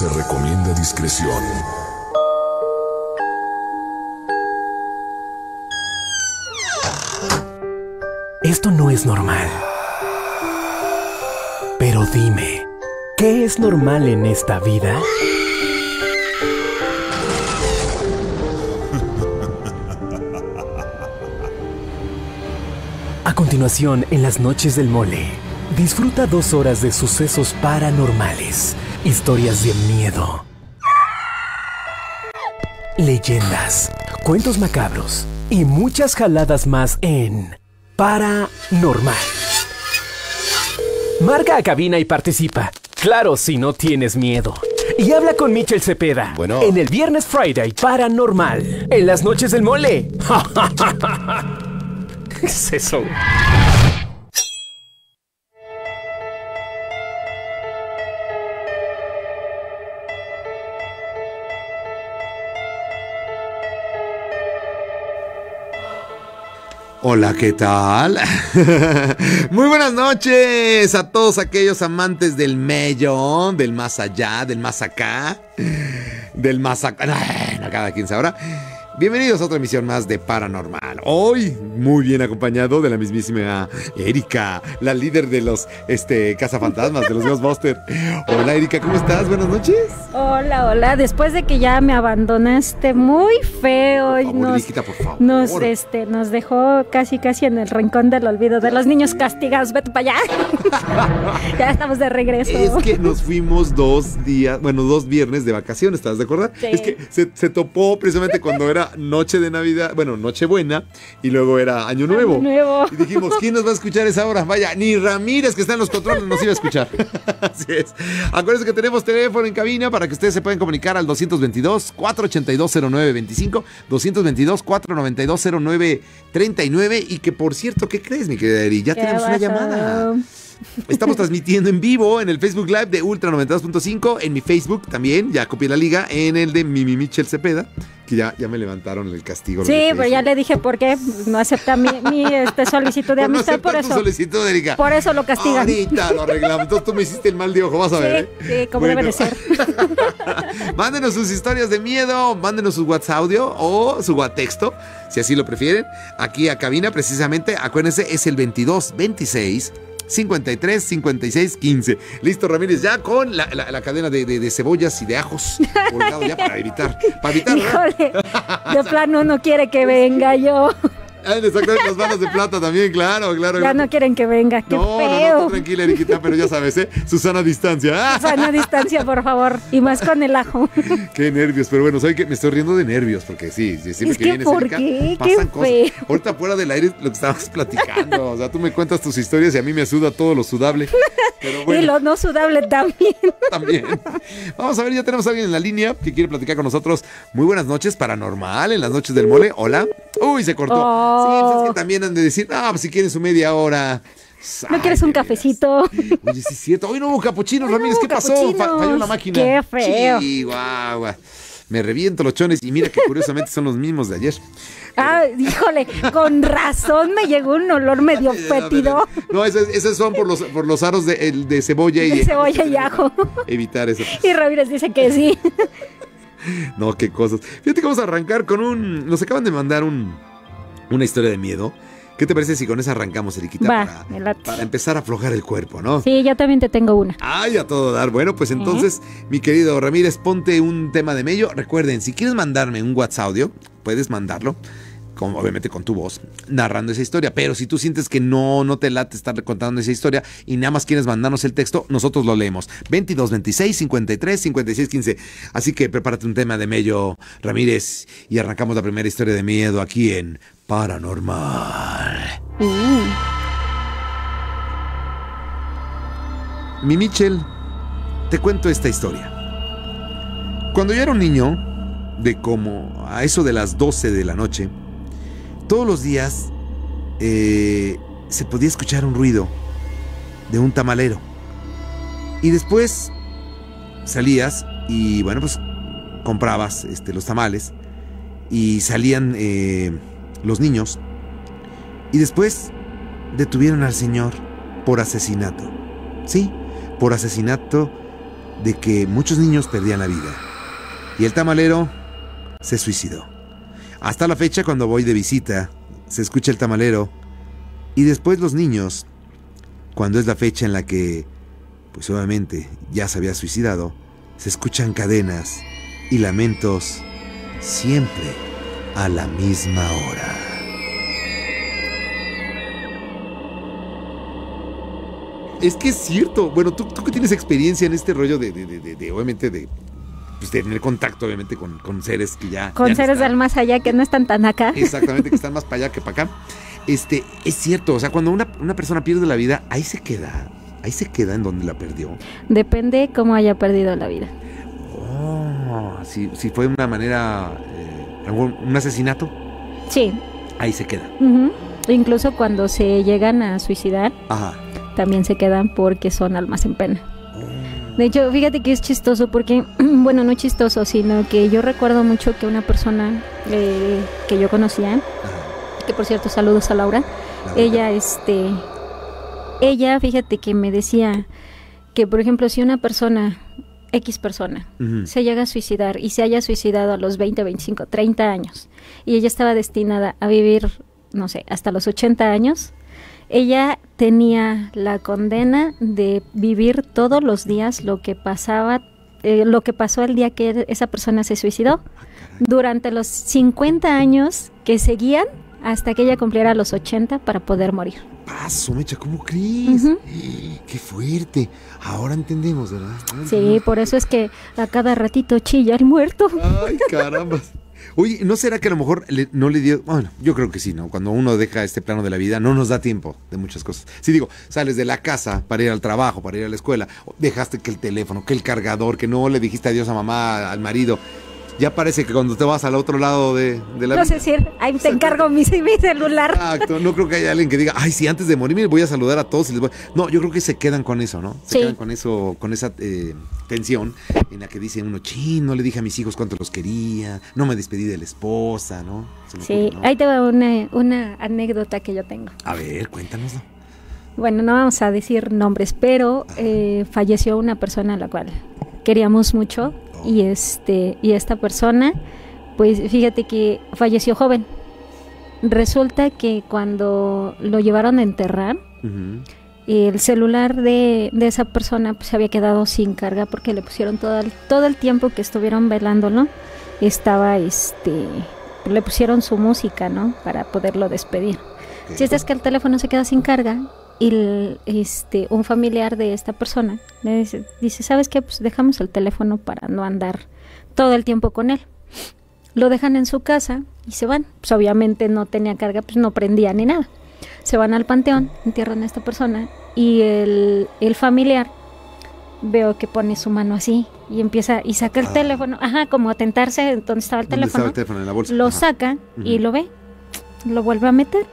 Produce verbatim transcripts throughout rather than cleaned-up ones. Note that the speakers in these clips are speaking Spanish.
Se recomienda discreción. Esto no es normal. Pero dime, ¿qué es normal en esta vida? A continuación, en las noches del mole, disfruta dos horas de sucesos paranormales, historias de miedo, leyendas, cuentos macabros y muchas jaladas más en Paranormal. Marca a cabina y participa. Claro, si no tienes miedo. Y habla con Michel Cepeda. Bueno. En el Viernes Friday Paranormal. En las noches del mole. ¿Qué es eso? Hola, ¿qué tal? Muy buenas noches a todos aquellos amantes del mello, del más allá, del más acá, del más acá, no, cada quien sabrá. Bienvenidos a otra emisión más de Paranormal. Hoy muy bien acompañado de la mismísima Erika, la líder de los este, cazafantasmas, de los Ghostbusters. Hola Erika, ¿cómo estás? Buenas noches. Hola, hola. Después de que ya me abandonaste muy feo y Por favor, nos, Eriquita, por favor. nos, este, nos dejó casi casi en el rincón del olvido de los niños castigados. Vete para allá. Ya estamos de regreso. Es que nos fuimos dos días, bueno, dos viernes de vacaciones, ¿estás de acuerdo? Sí. Es que se, se topó precisamente cuando era noche de Navidad, bueno, Nochebuena, y luego era Año Nuevo. Año Nuevo. Y dijimos, ¿quién nos va a escuchar a esa hora? Vaya, ni Ramírez, que está en los controles, nos iba a escuchar. Así es. Acuérdense que tenemos teléfono en cabina para que ustedes se puedan comunicar al dos veintidós, cuatrocientos ochenta y dos, cero nueve veinticinco, dos veintidós, cuatrocientos noventa y dos, cero nueve treinta y nueve, y que por cierto, ¿qué crees, mi querida Eri? Ya ¿Qué tenemos una pasó? llamada. Estamos transmitiendo en vivo en el Facebook Live de Ultra noventa y dos punto cinco, en mi Facebook también, ya copié la liga, en el de Mimi Michel Cepeda, que ya, ya me levantaron el castigo. Sí, pero ya le dije por qué no acepta mi, mi este, solicitud de Por no amistad, aceptar por tu eso. solicitud, Erika. Por eso lo castigan. Ahorita lo arreglamos. Entonces tú me hiciste el mal de ojo, vas a Sí, ver. ¿eh? sí, como debe de ser. Mándenos sus historias de miedo, mándenos su WhatsApp audio o su WhatsApp, si así lo prefieren. Aquí a cabina, precisamente, acuérdense, es el veintidós veintiséis cincuenta y tres cincuenta y seis quince. Listo, Ramírez, ya con la, la, la cadena de, de, de cebollas y de ajos colgado ya para evitar. Para evitar. Híjole, de plano no quiere que venga yo. Ah, exactamente, las balas de plata también, claro, claro. Ya no quieren que venga, qué no, feo. No, no, tú tranquila, Eriquita, pero ya sabes, ¿eh? Susana distancia. Sana distancia, por favor. Y más con el ajo. Qué nervios, pero bueno, ¿sabes qué? Me estoy riendo de nervios, porque sí, sí siempre Es que que vienes, ¿por Erika, qué? pasan Qué cosas. feo. Ahorita fuera del aire lo que estábamos platicando, o sea, tú me cuentas tus historias y a mí me suda todo lo sudable. Pero bueno, Y lo no sudable también. también. Vamos a ver, ya tenemos a alguien en la línea que quiere platicar con nosotros. Muy buenas noches, Paranormal, en las noches del mole. Hola. Uy, se cortó. Oh. Sí, pues es que también han de decir, ah, pues si quieren su media hora. ¿No Ay, quieres un de veras. cafecito? Oye, sí es cierto. Hoy no hubo capuchinos, Ay, no Ramírez. hubo ¿Qué pasó? capuchinos. Fa- falló la máquina. Qué feo. Sí, guau, guau. Me reviento los chones y mira que curiosamente son los mismos de ayer. Ah, híjole, con razón me llegó un olor medio fétido. No, esos, esos son por los, por los aros de, el- de cebolla y De cebolla y ajo. Evitar eso. Y Ramírez dice que sí. No, qué cosas. Fíjate que vamos a arrancar con un... Nos acaban de mandar un, una historia de miedo. ¿Qué te parece si con esa arrancamos, Eriquita? Va, para, me late. para empezar a aflojar el cuerpo, ¿no? Sí, yo también te tengo una. Ay, a todo dar. Bueno, pues entonces, mi querido Ramírez, ponte un tema de mello. Recuerden, si quieres mandarme un WhatsApp audio, puedes mandarlo, con, obviamente con tu voz, narrando esa historia. Pero si tú sientes que no, no te late estar contando esa historia y nada más quieres mandarnos el texto, nosotros lo leemos. veintidós veintiséis cincuenta y tres cincuenta y seis quince. Así que prepárate un tema de mello, Ramírez, y arrancamos la primera historia de miedo aquí en Paranormal. Uh. Mi Michel, te cuento esta historia. Cuando yo era un niño, de como a eso de las doce de la noche, todos los días eh, se podía escuchar un ruido de un tamalero. Y después salías y, bueno, pues comprabas este, los tamales y salían eh, los niños. Y después detuvieron al señor por asesinato. Sí, por asesinato de que muchos niños perdían la vida. Y el tamalero se suicidó. Hasta la fecha, cuando voy de visita, se escucha el tamalero. Y después los niños, cuando es la fecha en la que, pues obviamente, ya se había suicidado, se escuchan cadenas y lamentos siempre a la misma hora. Es que es cierto. Bueno, tú, tú que tienes experiencia en este rollo de, de, de, de, de obviamente, de pues, tener contacto, obviamente, con, con seres que ya... Con ya seres están, del más allá que no están tan acá. Exactamente, que están más para allá que para acá. Este, es cierto, o sea, cuando una, una persona pierde la vida, ahí se queda. Ahí se queda en donde la perdió. Depende cómo haya perdido la vida. Oh, si, si fue de una manera... Eh, algún, un asesinato, Sí. ahí se queda. Ujú. Incluso cuando se llegan a suicidar, Ajá. también se quedan porque son almas en pena. Oh. De hecho, fíjate que es chistoso porque, bueno, no chistoso, sino que yo recuerdo mucho que una persona eh, que yo conocía, Ajá. que por cierto, saludos a Laura, La ella, este, ella, fíjate que me decía que, por ejemplo, si una persona, X persona, Ujú. se llega a suicidar y se haya suicidado a los veinte, veinticinco, treinta años, y ella estaba destinada a vivir, no sé, hasta los ochenta años, ella tenía la condena de vivir todos los días lo que pasaba, eh, lo que pasó el día que esa persona se suicidó, durante los cincuenta años que seguían hasta que ella cumpliera los ochenta para poder morir. Paso, Mecha, ¿cómo crees? Ujú. Qué fuerte. Ahora entendemos, ¿verdad? Ahora Sí, entendemos. por eso es que a cada ratito chilla el muerto. Ay, caramba. Oye, ¿no será que a lo mejor le- no le dio? Bueno, yo creo que sí, ¿no? Cuando uno deja este plano de la vida, no nos da tiempo de muchas cosas. Si digo, sales de la casa para ir al trabajo, para ir a la escuela, dejaste que el teléfono, que el cargador, que no le dijiste adiós a mamá, al marido. Ya parece que cuando te vas al otro lado de, de la No vida. sé si ahí te encargo mi, mi celular. Exacto, no creo que haya alguien que diga, ay, sí, antes de morirme voy a saludar a todos y les voy. No, yo creo que se quedan con eso, ¿no? Se Sí. quedan con eso, con esa eh, tensión en la que dice uno, chin, no le dije a mis hijos cuánto los quería, no me despedí de la esposa, ¿no? Se me Sí, ocurre, ¿no? ahí te va una, una anécdota que yo tengo. A ver, cuéntanoslo. Bueno, no vamos a decir nombres, pero eh, falleció una persona a la cual queríamos mucho y este y esta persona, pues fíjate que falleció joven. Resulta que cuando lo llevaron a enterrar, Ujú. el celular de, de esa persona pues, se había quedado sin carga porque le pusieron todo el, todo el tiempo que estuvieron velándolo, estaba este le pusieron su música, ¿no? Para poderlo despedir. Ok. Si es que el teléfono se queda sin carga y el, este un familiar de esta persona le dice, dice, ¿sabes qué? Pues dejamos el teléfono para no andar todo el tiempo con él. Lo dejan en su casa y se van. Pues obviamente no tenía carga, pues no prendía ni nada. Se van al panteón, entierran a esta persona y el, el familiar veo que pone su mano así y empieza y saca el Ah. teléfono, ajá, como a tentarse donde estaba el ¿Dónde estaba teléfono, el teléfono? En la bolsa. lo Ajá. saca y Ujú. lo ve, lo vuelve a meter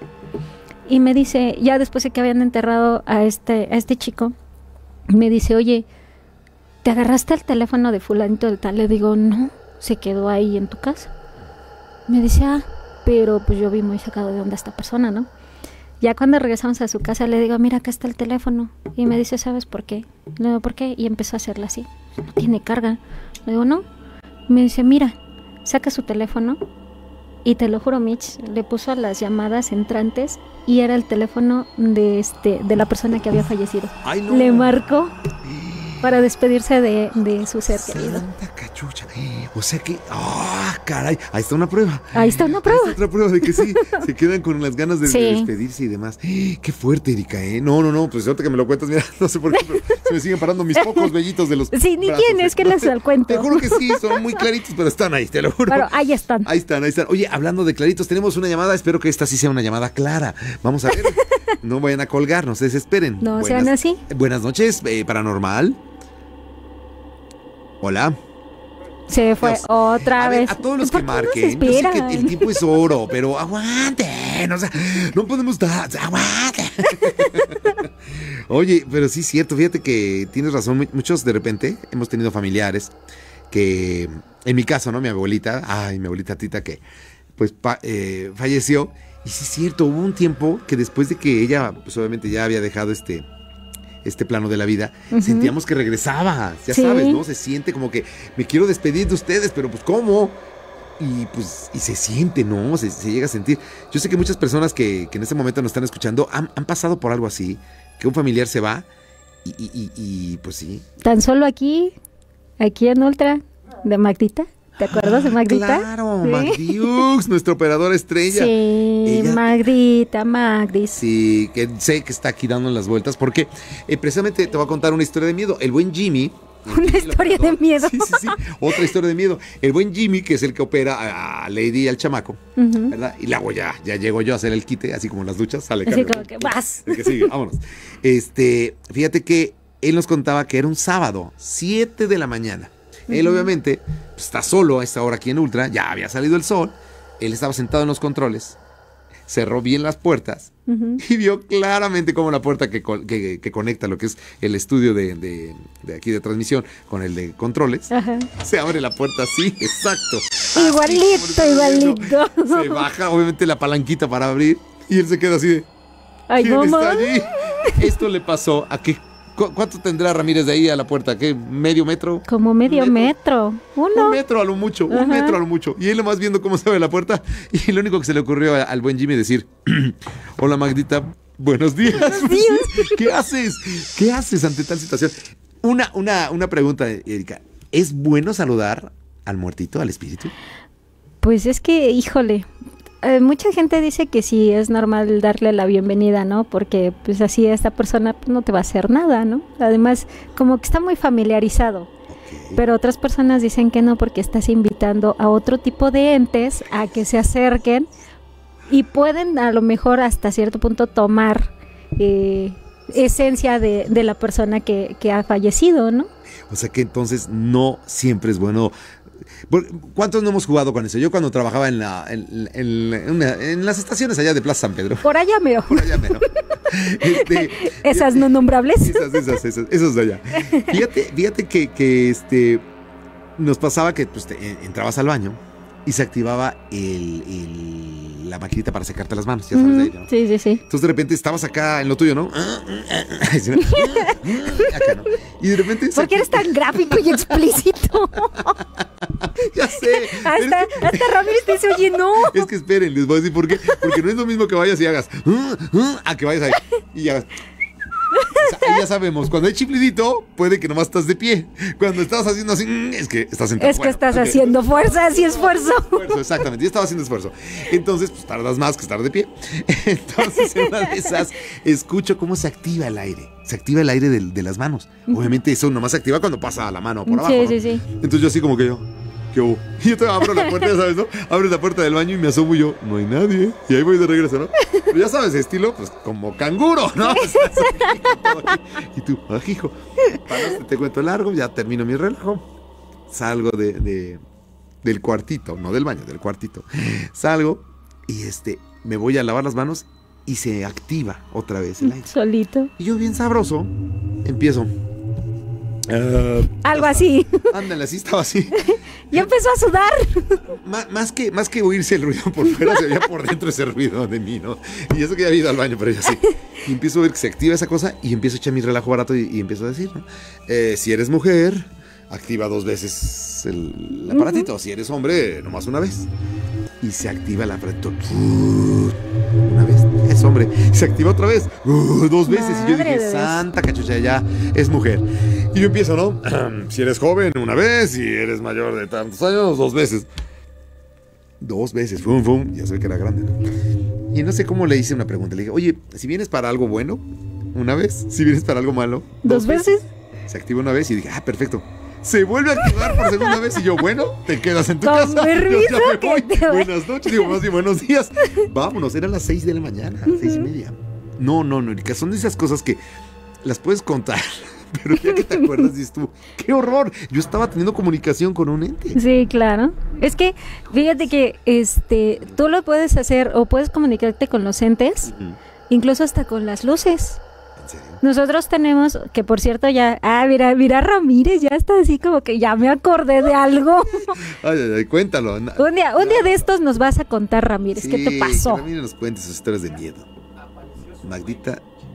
y me dice, ya después de que habían enterrado a este, a este chico, me dice, oye, ¿te agarraste el teléfono de fulanito del tal? Le digo, no, se quedó ahí en tu casa. Me dice, ah, pero pues yo vi muy sacado de onda esta persona, ¿no? Ya cuando regresamos a su casa le digo, mira, acá está el teléfono. Y me dice, ¿sabes por qué? Le digo, ¿por qué? Y empezó a hacerla así. No tiene carga. Le digo, no. Me dice, mira, saca su teléfono. Y te lo juro, Mitch, le puso a las llamadas entrantes y era el teléfono de este de la persona que había fallecido. Ay, no. Le marcó para despedirse de, de su ser querido. Santa cachucha. O sea que, ah, caray, ahí está una prueba. Ahí está una Ahí prueba. está otra prueba de que sí, se quedan con las ganas de, Sí. de despedirse y demás. Qué fuerte, Erika, ¿eh? No, no, no, pues ahorita que me lo cuentas, mira, no sé por qué, pero se me siguen parando mis pocos vellitos de los Sí, ni brazos, tienes ¿eh? que No, les te- al cuento. Te juro que sí, son muy claritos, pero están ahí, te lo juro. Pero ahí están. Ahí están, ahí están. Oye, hablando de claritos, tenemos una llamada, espero que esta sí sea una llamada clara. Vamos a ver, no vayan a colgar, no se desesperen. No sean así. Buenas noches, eh, Paranormal. Hola. Se fue Dios. otra A ver, vez. a todos los que ¿Por qué no se marquen, yo sé que esperan? el tiempo es oro, pero aguanten, o sea, no podemos dar, aguanten. Oye, pero sí es cierto, fíjate que tienes razón, mu- muchos de repente hemos tenido familiares que, en mi caso, ¿no? Mi abuelita, ay, mi abuelita Tita que, pues, pa- eh, falleció, y sí es cierto, hubo un tiempo que después de que ella, pues, obviamente ya había dejado este, este plano de la vida, Ujú. sentíamos que regresaba, ya Sí. sabes, ¿no? Se siente como que me quiero despedir de ustedes, pero pues ¿cómo? Y pues, y se siente, ¿no? Se, se llega a sentir. Yo sé que muchas personas que, que en este momento nos están escuchando han, han pasado por algo así, que un familiar se va y, y, y, y, pues sí. Tan solo aquí, aquí en Ultra, de Magdita. ¿Te acuerdas de Magdita? Claro, Sí. Magdiux, nuestra operadora estrella. Sí, Ella- Magdita, Magdis. Sí, que sé que está aquí dando las vueltas porque eh, precisamente te voy a contar una historia de miedo. El buen Jimmy. el Una Jimmy, el historia de operador- miedo. Sí, sí, sí. Otra historia de miedo. El buen Jimmy, que es el que opera a, a Lady y al chamaco, Ujú. ¿verdad? Y luego ya, ya llego yo a hacer el quite, así como en las duchas, sale Así cambio. como que vas. El que sigue, vámonos. Este, fíjate que él nos contaba que era un sábado, siete de la mañana. Él Ujú. obviamente pues, está solo a esta hora aquí en Ultra, ya había salido el sol, él estaba sentado en los controles, cerró bien las puertas Ujú. y vio claramente cómo la puerta que, co- que- que conecta lo que es el estudio de, de- de aquí de transmisión con el de controles, Ajá. se abre la puerta así, exacto. Igualito, Así como lo estamos viendo. igualito. Se baja obviamente la palanquita para abrir y él se queda así de... Ay, ¿Quién mamá. está allí? Esto le pasó a que... ¿cu- ¿Cuánto tendrá Ramírez de ahí a la puerta? ¿Qué? ¿Medio metro? Como medio ¿Un metro. Uno. Un metro a lo mucho, Ajá. un metro a lo mucho. Y él nomás viendo cómo se abre la puerta. Y lo único que se le ocurrió a- al buen Jimmy decir: hola Magdita, buenos días. Buenos días. ¿Qué haces? ¿Qué haces ante tal situación? Una, una, una pregunta, Erika. ¿Es bueno saludar al muertito, al espíritu? Pues es que, híjole, eh, mucha gente dice que sí es normal darle la bienvenida, ¿no? Porque pues así esta persona pues, no te va a hacer nada, ¿no? Además, como que está muy familiarizado. Ok. Pero otras personas dicen que no porque estás invitando a otro tipo de entes a que se acerquen y pueden a lo mejor hasta cierto punto tomar eh, esencia de, de la persona que, que ha fallecido, ¿no? O sea que entonces no siempre es bueno. ¿Cuántos no hemos jugado con eso? Yo cuando trabajaba en, la, en, en- en una- en las estaciones allá de Plaza San Pedro. Por allá mero. Por allá mero. Este, Esas no nombrables. Esas, esas, esas, esos de allá. Fíjate, fíjate que, que este nos pasaba que pues, te- entrabas al baño y se activaba el, el- la maquinita para secarte las manos, ya sabes de ahí, ¿no? Sí, sí, sí. Entonces de repente estabas acá en lo tuyo, ¿no? Acá, ¿no? Y de repente... ¿Por qué eres tan gráfico y explícito? Ya sé. pero Hasta, es que- hasta Ramírez te dice, oye, no. Es que esperen, les voy a decir por qué. Porque no es lo mismo que vayas y hagas a que vayas ahí y hagas. O sea, ahí ya sabemos, cuando hay chiflidito, puede que nomás estás de pie. Cuando estás haciendo así, es que estás sentado. Es que Bueno, estás ok. haciendo fuerzas y esfuerzo. Esfuerzo, exactamente, yo estaba haciendo esfuerzo. Entonces, pues tardas más que estar de pie. Entonces, en una de esas, escucho cómo se activa el aire. Se activa el aire del- de, las manos. Obviamente, eso nomás se activa cuando pasa la mano por abajo. Sí, ¿no? sí, sí. Entonces, yo así como que yo. ¿Qué hubo? Y yo te abro la puerta, ya sabes, ¿no? Abres la puerta del baño y me asomo y yo, no hay nadie. Y ahí voy de regreso, ¿no? Pero ya sabes, estilo, pues como canguro, ¿no? O sea, y tú, ah, hijo. Para este te cuento largo, ya termino mi relajo. Salgo de, de- del cuartito, no del baño, del cuartito. Salgo y este, me voy a lavar las manos y se activa otra vez el aire. Solito. Y yo bien sabroso, empiezo. Ah, Algo así. ándale, así estaba así. Y empezó a sudar. Má- más, que, más que oírse el ruido por fuera, se veía por dentro ese ruido de mí, ¿no? Y eso que ya había ido al baño, pero ya sí. Y empiezo a ver que se activa esa cosa y empiezo a echar mi relajo barato y, y empiezo a decir, ¿no? Eh, si eres mujer, activa dos veces el, el aparatito. Si eres hombre, nomás una vez. Y se activa el aparatito. Una vez. Es hombre. Se activa otra vez. Uh, dos veces. Y yo Madre dije, de Dios. santa cachucha, ya es mujer. Y yo empiezo, ¿no? Si eres joven, una vez. Si eres mayor de tantos años, dos veces. Dos veces. Fum, fum. Ya sé que era grande, ¿no? Y no sé cómo le hice una pregunta. Le dije, oye, si vienes para algo bueno, una vez. Si vienes para algo malo, ¿Dos veces? Se activa una vez y dije, ah, perfecto. Se vuelve a activar por segunda vez y yo, bueno, te quedas en tu Con casa. permiso, Yo ya me que voy. te voy. Buenas noches, digo, más bien buenos días. Vámonos, eran las seis de la mañana, seis y media. No, no, no, Erika, son de esas cosas que las puedes contar, pero ya que te acuerdas, dices tú, qué horror. Yo estaba teniendo comunicación con un ente. Sí, claro. Es que, fíjate que este, tú lo puedes hacer o puedes comunicarte con los entes, Ujú. incluso hasta con las luces. ¿En serio? Nosotros tenemos, que por cierto ya, ah, mira, mira Ramírez, ya está así como que ya me acordé de algo. Ay, ay, ay, cuéntalo. Na- Un día, un día de estos nos vas a contar, Ramírez, ¿qué te Sí, pasó? Que también nos cuentes sus historias de miedo. Magdita,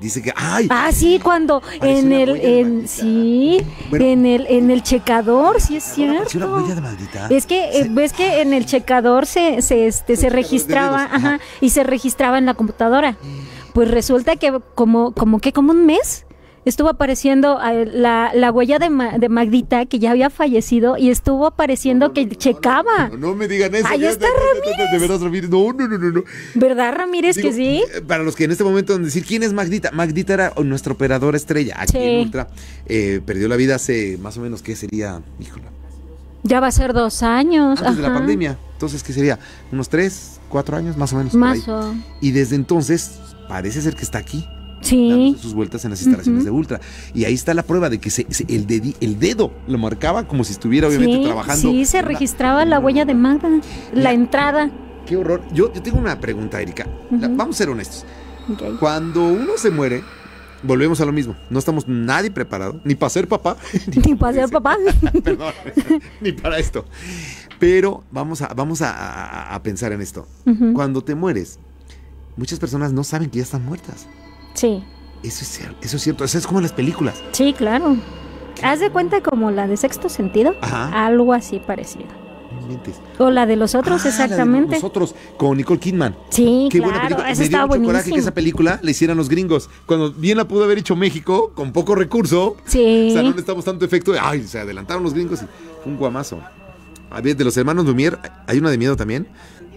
dice que, ay, Ah, sí, cuando Apareció en una el, huella de en, maldita. sí, Bueno. en el, en el checador, sí es ahora apareció una cierto. huella de maldita. Es que eh, Se- ves que en el checador se, se, este, se checador de registraba, dedos, ajá. ajá, y se registraba en la computadora. Pues resulta que como, como que como un mes estuvo apareciendo eh, la, la huella de, Ma- de Magdita, que ya había fallecido, y estuvo apareciendo que checaba. No, no me digan eso. Ahí ya, está, de, de, de, de veras, Ramírez. No, no, no, no, no. ¿Verdad, Ramírez, Digo, que sí? eh, Para los que en este momento van a decir, ¿quién es Magdita? Magdita era nuestra operadora estrella aquí Sí. en Ultra. Eh, perdió la vida hace más o menos, ¿qué sería? Híjole. Ya va a ser dos años. Antes de la ajá. pandemia. Entonces, ¿qué sería? Unos tres, cuatro años más o menos. por ahí. Más o... Y desde entonces, parece ser que está aquí. Sí. Dándose sus vueltas en las instalaciones Ujú. de Ultra. Y ahí está la prueba de que se, se- el, dedi- el dedo lo marcaba como si estuviera obviamente Sí, trabajando. sí, se Una- registraba la huella de Magda, la Mira. entrada. Qué horror. Yo, yo tengo una pregunta, Erika. La- Ujú. vamos a ser honestos. Ok. Cuando uno se muere, volvemos a lo mismo. No estamos nadie preparado, ni para ser papá, Ni para ser papá. Perdón, ni para esto. Pero vamos a, vamos a, a- a pensar en esto. Ujú. Cuando te mueres, muchas personas no saben que ya están muertas. Sí, Eso es, cier- eso es cierto. Eso es como en las películas. sí, claro. Haz de cuenta como la de Sexto Sentido, Ajá. algo así parecido. No inventes. O la de los otros, Ah, la de exactamente. Nosotros, con Nicole Kidman. Sí, Qué buena claro, película. esa Me dio estaba mucho coraje que buenísima. esa película la hicieran los gringos. Cuando bien la pudo haber hecho México, con poco recurso. Sí. O sea, no necesitamos tanto efecto de, ay, se adelantaron los gringos y fue un guamazo. A ver, de los hermanos Lumière, ¿hay una de miedo también?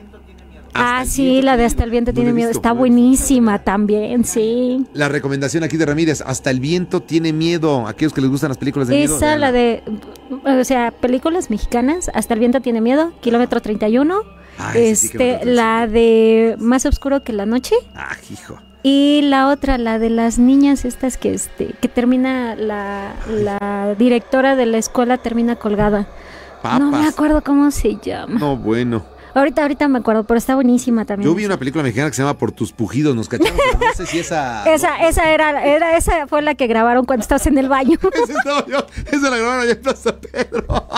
Ah, Hasta el sí, viento la de tiene Hasta el viento No tiene la he miedo. visto, Está no la he visto. buenísima también, sí. La recomendación aquí de Ramírez, Hasta el viento tiene miedo. Aquellos que les gustan las películas de miedo. Esa, la véanla. de, o sea, películas mexicanas, Hasta el viento tiene miedo, Kilómetro treinta y uno. Ah, ese sí, este, Kilómetro la de Más oscuro que la noche. Ah, hijo. Y la otra, la de las niñas estas que este que termina la, la directora de la escuela termina colgada. Papas. No me acuerdo cómo se llama. No, bueno. Ahorita, ahorita me acuerdo, pero está buenísima también. Yo vi una película mexicana que se llama Por tus pujidos, nos cachamos, pero no sé si esa... Esa, esa era, era, esa fue la que grabaron cuando estabas en el baño. Esa estaba yo, esa la grabaron allá en Plaza Pedro.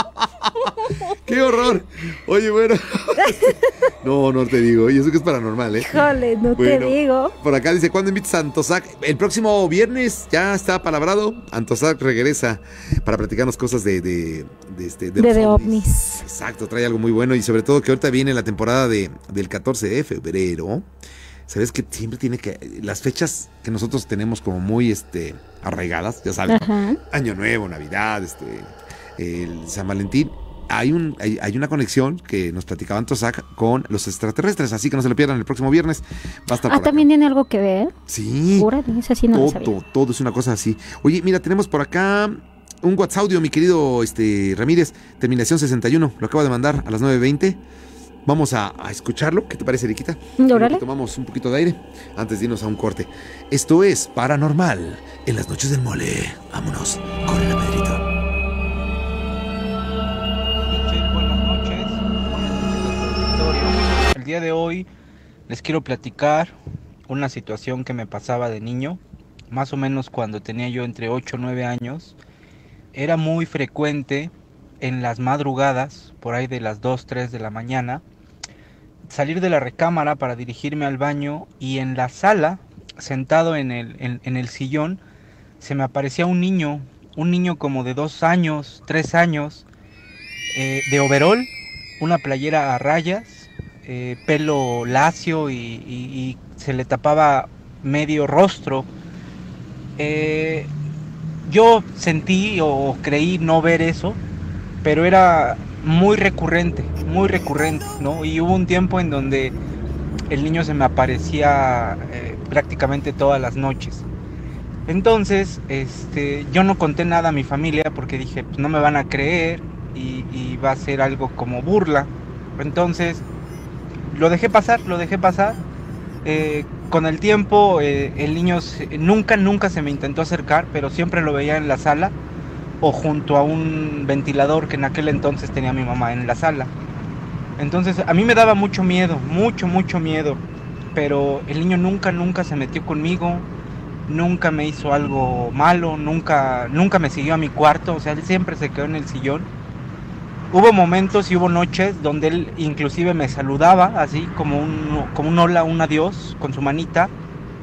¡Qué horror! Oye, bueno. No, no te digo, y eso que es paranormal, ¿eh? Híjole, no Bueno, te digo. Por acá dice, ¿cuándo invitas a Antosac? El próximo viernes ya está palabrado. Antosac regresa para platicarnos cosas de... De, de, este, De, los de ovnis. Exacto, trae algo muy bueno y sobre todo que ahorita viene la temporada de, del catorce de febrero. Sabes que siempre tiene que... Las fechas que nosotros tenemos como muy este, arraigadas, ya sabes, Ajá. Año Nuevo, Navidad, este, el San Valentín. Hay, un, hay, hay una conexión que nos platicaba Antosac con los extraterrestres, así que no se lo pierdan el próximo viernes. Va a estar Ah, por acá. también tiene algo que ver. Sí. Órale, esa sí no lo sabía. Todo, todo es una cosa así. Oye, mira, tenemos por acá un WhatsApp audio, mi querido este, Ramírez, terminación sesenta y uno. Lo acabo de mandar a las nueve veinte. Vamos a, a escucharlo. ¿Qué te parece, Eriquita? Órale. Tomamos un poquito de aire antes de irnos a un corte. Esto es Paranormal en las noches del mole. Vámonos. Corre la Pedrito. Michelle, buenas noches. Buenas noches a tu auditorio. El día de hoy les quiero platicar una situación que me pasaba de niño, más o menos cuando tenía yo entre ocho o nueve años. Era muy frecuente en las madrugadas, por ahí de las dos, tres de la mañana, salir de la recámara para dirigirme al baño y en la sala, sentado en el, en, en el sillón, se me aparecía un niño, un niño como de dos años, tres años, eh, de overol, una playera a rayas, eh, pelo lacio y, y, y se le tapaba medio rostro. Eh, yo sentí o creí no ver eso, pero era muy recurrente, muy recurrente, ¿no? Y hubo un tiempo en donde el niño se me aparecía eh, prácticamente todas las noches. Entonces, este, yo no conté nada a mi familia porque dije, pues no me van a creer y, y va a ser algo como burla. Entonces, lo dejé pasar, lo dejé pasar. Eh, con el tiempo, eh, el niño se, nunca, nunca se me intentó acercar, pero siempre lo veía en la sala o junto a un ventilador que en aquel entonces tenía mi mamá en la sala. Entonces a mí me daba mucho miedo, mucho, mucho miedo, pero el niño nunca, nunca se metió conmigo, nunca me hizo algo malo, nunca, nunca me siguió a mi cuarto, o sea, él siempre se quedó en el sillón. Hubo momentos y hubo noches donde él inclusive me saludaba, así como un, como un hola, un adiós, con su manita,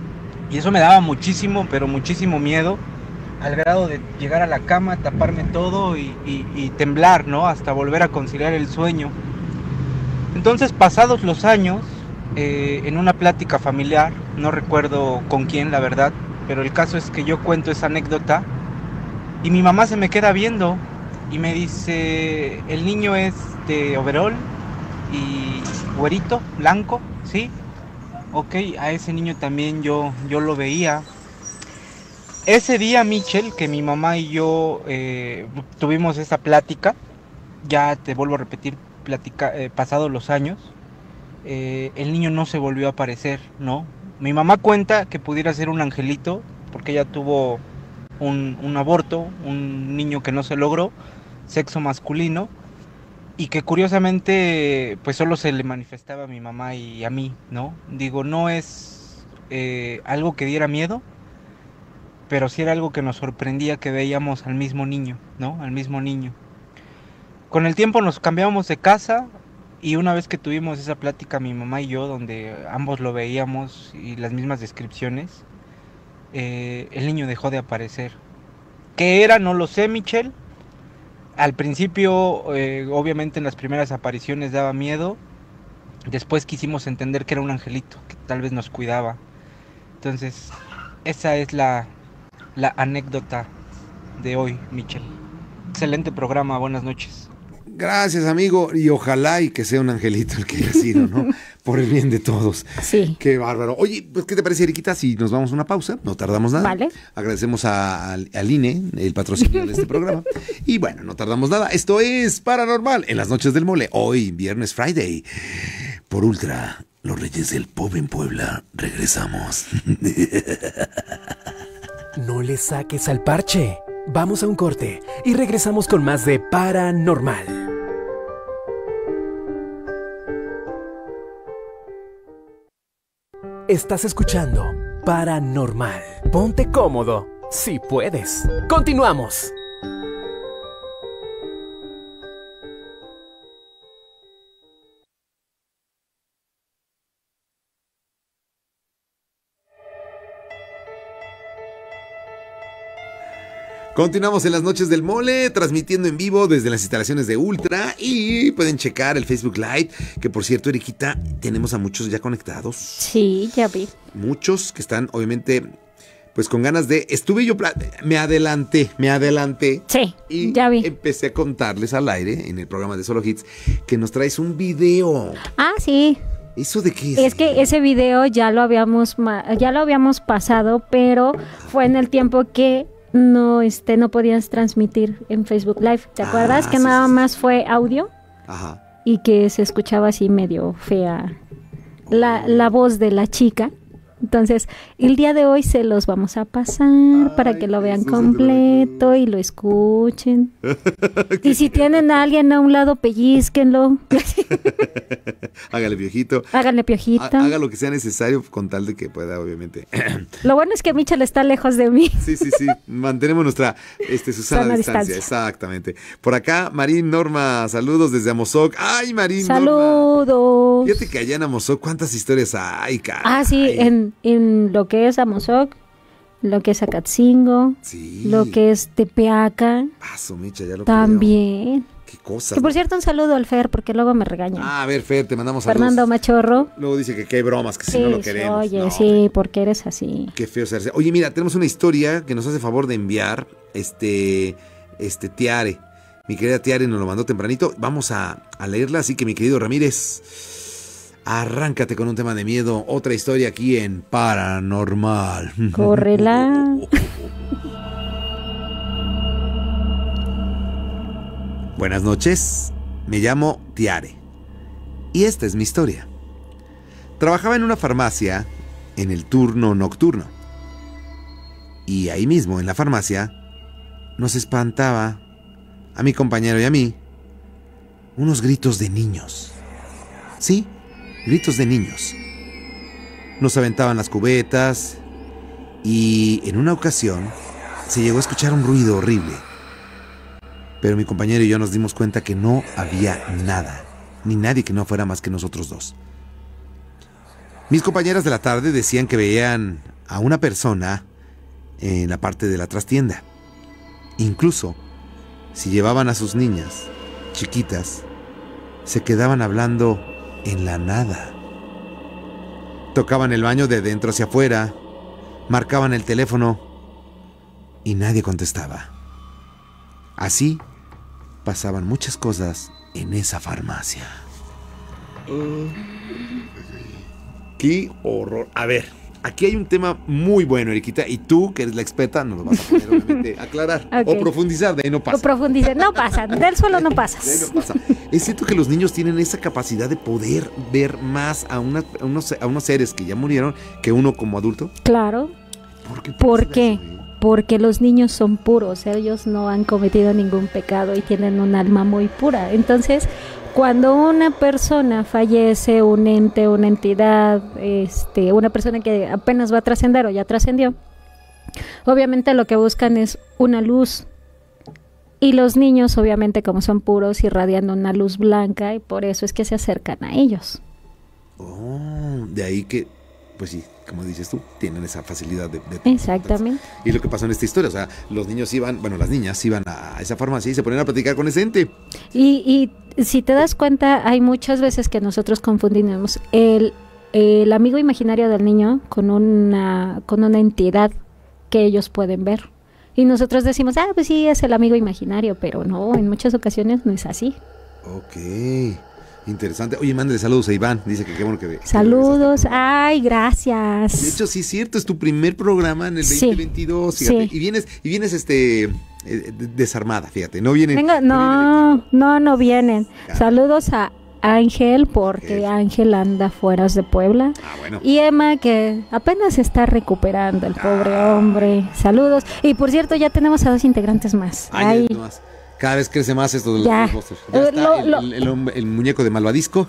Y eso me daba muchísimo, pero muchísimo miedo, al grado de llegar a la cama, taparme todo y, y, y temblar, ¿no? Hasta volver a conciliar el sueño. Entonces, pasados los años, eh, en una plática familiar, no recuerdo con quién, la verdad, pero el caso es que yo cuento esa anécdota y mi mamá se me queda viendo y me dice, el niño es de overol y güerito, blanco, ¿sí? Ok, a ese niño también yo, yo lo veía. Ese día, Michel, que mi mamá y yo eh, tuvimos esa plática, ya te vuelvo a repetir, plática, eh, pasados los años, eh, el niño no se volvió a aparecer, ¿no? Mi mamá cuenta que pudiera ser un angelito, porque ella tuvo un, un aborto, un niño que no se logró, sexo masculino, y que curiosamente pues solo se le manifestaba a mi mamá y a mí, ¿no? Digo, no es eh, algo que diera miedo, pero sí era algo que nos sorprendía, que veíamos al mismo niño, ¿no? Al mismo niño. Con el tiempo nos cambiamos de casa y una vez que tuvimos esa plática mi mamá y yo, donde ambos lo veíamos y las mismas descripciones, eh, el niño dejó de aparecer. ¿Qué era? No lo sé, Michel. Al principio, eh, obviamente en las primeras apariciones daba miedo. Después quisimos entender que era un angelito, que tal vez nos cuidaba. Entonces, esa es la, la anécdota de hoy, Michel. Excelente programa, buenas noches. Gracias, amigo, y ojalá y que sea un angelito el que haya sido, ¿no? Por el bien de todos. Sí. Qué bárbaro. Oye, pues, ¿qué te parece, Eriquita, si nos vamos a una pausa? No tardamos nada. Vale. Agradecemos a, al, al I N E, el patrocinio de este programa. Y bueno, no tardamos nada. Esto es Paranormal en las noches del mole. Hoy, viernes Friday. Por Ultra, los Reyes del Pop en Puebla. Regresamos. No le saques al parche. Vamos a un corte y regresamos con más de Paranormal. Estás escuchando Paranormal. Ponte cómodo, si puedes. Continuamos. Continuamos en las noches del mole, transmitiendo en vivo desde las instalaciones de Ultra y pueden checar el Facebook Live, que por cierto, Eriquita, tenemos a muchos ya conectados. Sí, ya vi. Muchos que están, obviamente, pues con ganas de... Estuve yo, me adelanté, me adelanté. Sí, y ya vi. empecé a contarles al aire, en el programa de Solo Hits, que nos traes un video. Ah, sí. ¿Eso de qué es? Es que ese video ya lo habíamos, ya lo habíamos pasado, pero fue en el tiempo que no, este, no podías transmitir en Facebook Live. ¿Te ah, acuerdas? Que sí, nada sí, más sí. fue audio. Ajá. Y que se escuchaba así medio fea la, la voz de la chica. Entonces, el día de hoy se los vamos a pasar Ay, para que lo vean completo y lo escuchen. Y si tienen a alguien a un lado, pellizquenlo. Hágale piojito. Hágale piojito. Haga lo que sea necesario con tal de que pueda, obviamente. Lo bueno es que Michel está lejos de mí. Sí, sí, sí. Mantenemos nuestra este, Susana sana distancia. distancia. Exactamente. Por acá, Marín Norma, saludos desde Amozoc. ¡Ay, Marín Saludos. Norma! Fíjate que allá en Amozoc, ¿cuántas historias hay, cara? Ah, sí, en, en lo que es Amozoc, lo que es Acatzingo, sí. lo que es Tepeaca. Paso, Micha, ya lo También. Creo. Qué cosa. Que por cierto, un saludo al Fer, porque luego me regaña. Ah, a ver, Fer, te mandamos saludos. Fernando Machorro. Luego dice que qué bromas, que sí, si no lo queremos. Oye, no, sí, hombre. porque eres así. Qué feo serse. Oye, mira, tenemos una historia que nos hace favor de enviar, este, este, Tiare. Mi querida Tiare nos lo mandó tempranito. Vamos a, a leerla, así que mi querido Ramírez, arráncate con un tema de miedo. Otra historia aquí en Paranormal. Córrela. Buenas noches, me llamo Tiare y esta es mi historia. Trabajaba en una farmacia en el turno nocturno y ahí mismo en la farmacia nos espantaba a mi compañero y a mí unos gritos de niños. Sí, gritos de niños. Nos aventaban las cubetas y en una ocasión se llegó a escuchar un ruido horrible. Pero mi compañero y yo nos dimos cuenta que no había nada, ni nadie que no fuera más que nosotros dos. Mis compañeras de la tarde decían que veían a una persona en la parte de la trastienda. Incluso, si llevaban a sus niñas chiquitas, se quedaban hablando en la nada. Tocaban el baño de dentro hacia afuera, marcaban el teléfono y nadie contestaba. Así pasaban muchas cosas en esa farmacia. Uh, ¡Qué horror! A ver, aquí hay un tema muy bueno, Eriquita, y tú, que eres la experta, nos lo vas a poner, obviamente, aclarar okay. o profundizar, de ahí no pasa. O profundizar, no pasa, del suelo no pasas. De ahí no pasa. Es cierto que los niños tienen esa capacidad de poder ver más a, una, a, unos, a unos seres que ya murieron que uno como adulto. Claro. ¿Por qué? ¿Por qué? Eso, eh? Porque los niños son puros, ellos no han cometido ningún pecado y tienen un alma muy pura. Entonces, cuando una persona fallece, un ente, una entidad, este, una persona que apenas va a trascender o ya trascendió, obviamente lo que buscan es una luz. Y los niños, obviamente, como son puros, irradian una luz blanca y por eso es que se acercan a ellos. Oh, de ahí que, pues sí, como dices tú, tienen esa facilidad de... de Exactamente. Y lo que pasó en esta historia, o sea, los niños iban, bueno, las niñas iban a esa farmacia y se ponían a platicar con ese ente. Y, y si te das cuenta, hay muchas veces que nosotros confundimos el, el amigo imaginario del niño con una, con una entidad que ellos pueden ver. Y nosotros decimos, ah, pues sí, es el amigo imaginario, pero no, en muchas ocasiones no es así. Ok. Interesante. Oye, mándale saludos a Iván. Dice que qué bueno que ve. Saludos. Que Ay, gracias. De hecho, sí es cierto. Es tu primer programa en el veinte veintidós. Sí, fíjate. Sí. Y vienes, y vienes este eh, desarmada, fíjate. No vienen. Venga, no, no, no, no vienen. Claro. Saludos a Ángel, porque Eso. Ángel anda fuera de Puebla. Ah, bueno. Y Emma, que apenas se está recuperando, el ah. pobre hombre. Saludos. Y por cierto, ya tenemos a dos integrantes más. Ay, Ay. más. Cada vez crece más esto de los Ghostbusters. Ya está lo, el, lo, el, el, el muñeco de Malvadisco.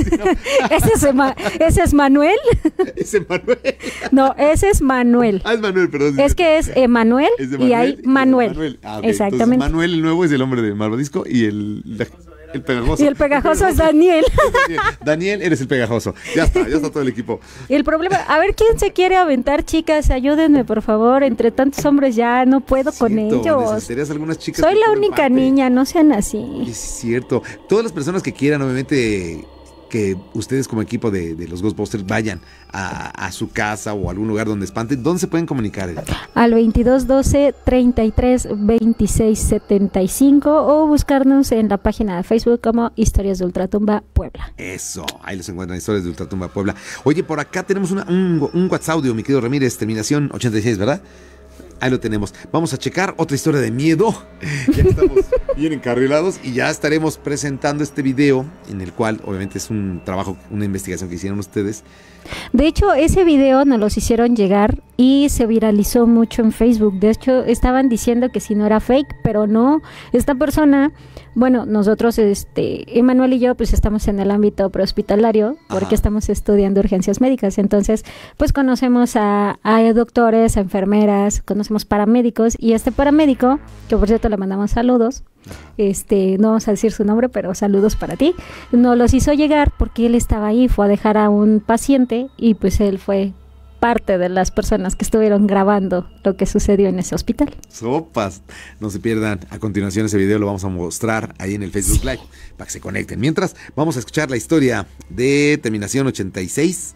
¿Ese, es Ma, ¿Ese es Manuel? ¿Ese es Manuel? No, ese es Manuel. Ah, es Manuel, perdón. Es que es Emanuel y hay Manuel. Manuel. Ah, okay. Exactamente. Entonces, Manuel el nuevo es el hombre de Malvadisco y el... El pegajoso. Y el pegajoso es Daniel. Daniel, eres el pegajoso. Ya está, ya está todo el equipo. Y el problema, a ver, ¿quién se quiere aventar, chicas? Ayúdenme, por favor. Entre tantos hombres ya no puedo cierto, con ellos. Necesitarías algunas chicas. Soy la única parte. niña, no sean así. Es cierto. Todas las personas que quieran, obviamente, que ustedes como equipo de, de los Ghostbusters vayan a, a su casa o a algún lugar donde espanten. ¿Dónde se pueden comunicar? Al veintidós doce treinta y tres veintiséis setenta y cinco o buscarnos en la página de Facebook como Historias de Ultratumba Puebla. Eso, ahí los encuentran, Historias de Ultratumba Puebla. Oye, por acá tenemos una, un, un WhatsApp audio, mi querido Ramírez, terminación ochenta y seis, ¿verdad? Ahí lo tenemos. Vamos a checar otra historia de miedo. Ya estamos bien encarrilados y ya estaremos presentando este video en el cual obviamente es un trabajo, una investigación que hicieron ustedes. De hecho, ese video nos los hicieron llegar y se viralizó mucho en Facebook. De hecho, estaban diciendo que si no era fake, pero no. Esta persona, bueno, nosotros, este, Emanuel y yo, pues estamos en el ámbito prehospitalario porque Ajá. estamos estudiando urgencias médicas. Entonces, pues conocemos a, a doctores, a enfermeras, conocemos paramédicos y este paramédico, que por cierto le mandamos saludos, este, no vamos a decir su nombre, pero saludos para ti, nos los hizo llegar porque él estaba ahí, fue a dejar a un paciente y pues él fue parte de las personas que estuvieron grabando lo que sucedió en ese hospital. Sopas, no se pierdan. A continuación ese video lo vamos a mostrar ahí en el Facebook sí. Live para que se conecten. Mientras, vamos a escuchar la historia de Terminación ochenta y seis.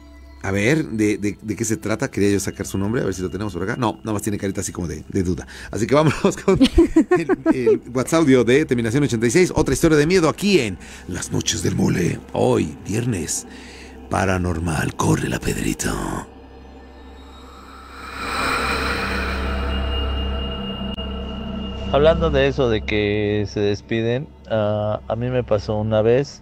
A ver, ¿de, de, de qué se trata? Quería yo sacar su nombre, a ver si lo tenemos por acá. No, nada más tiene carita así como de, de duda. Así que vámonos con el, el WhatsApp audio de Terminación ochenta y seis. Otra historia de miedo aquí en Las Noches del Mole. Hoy, viernes, paranormal, corre la Pedrito. Hablando de eso de que se despiden, uh, a mí me pasó una vez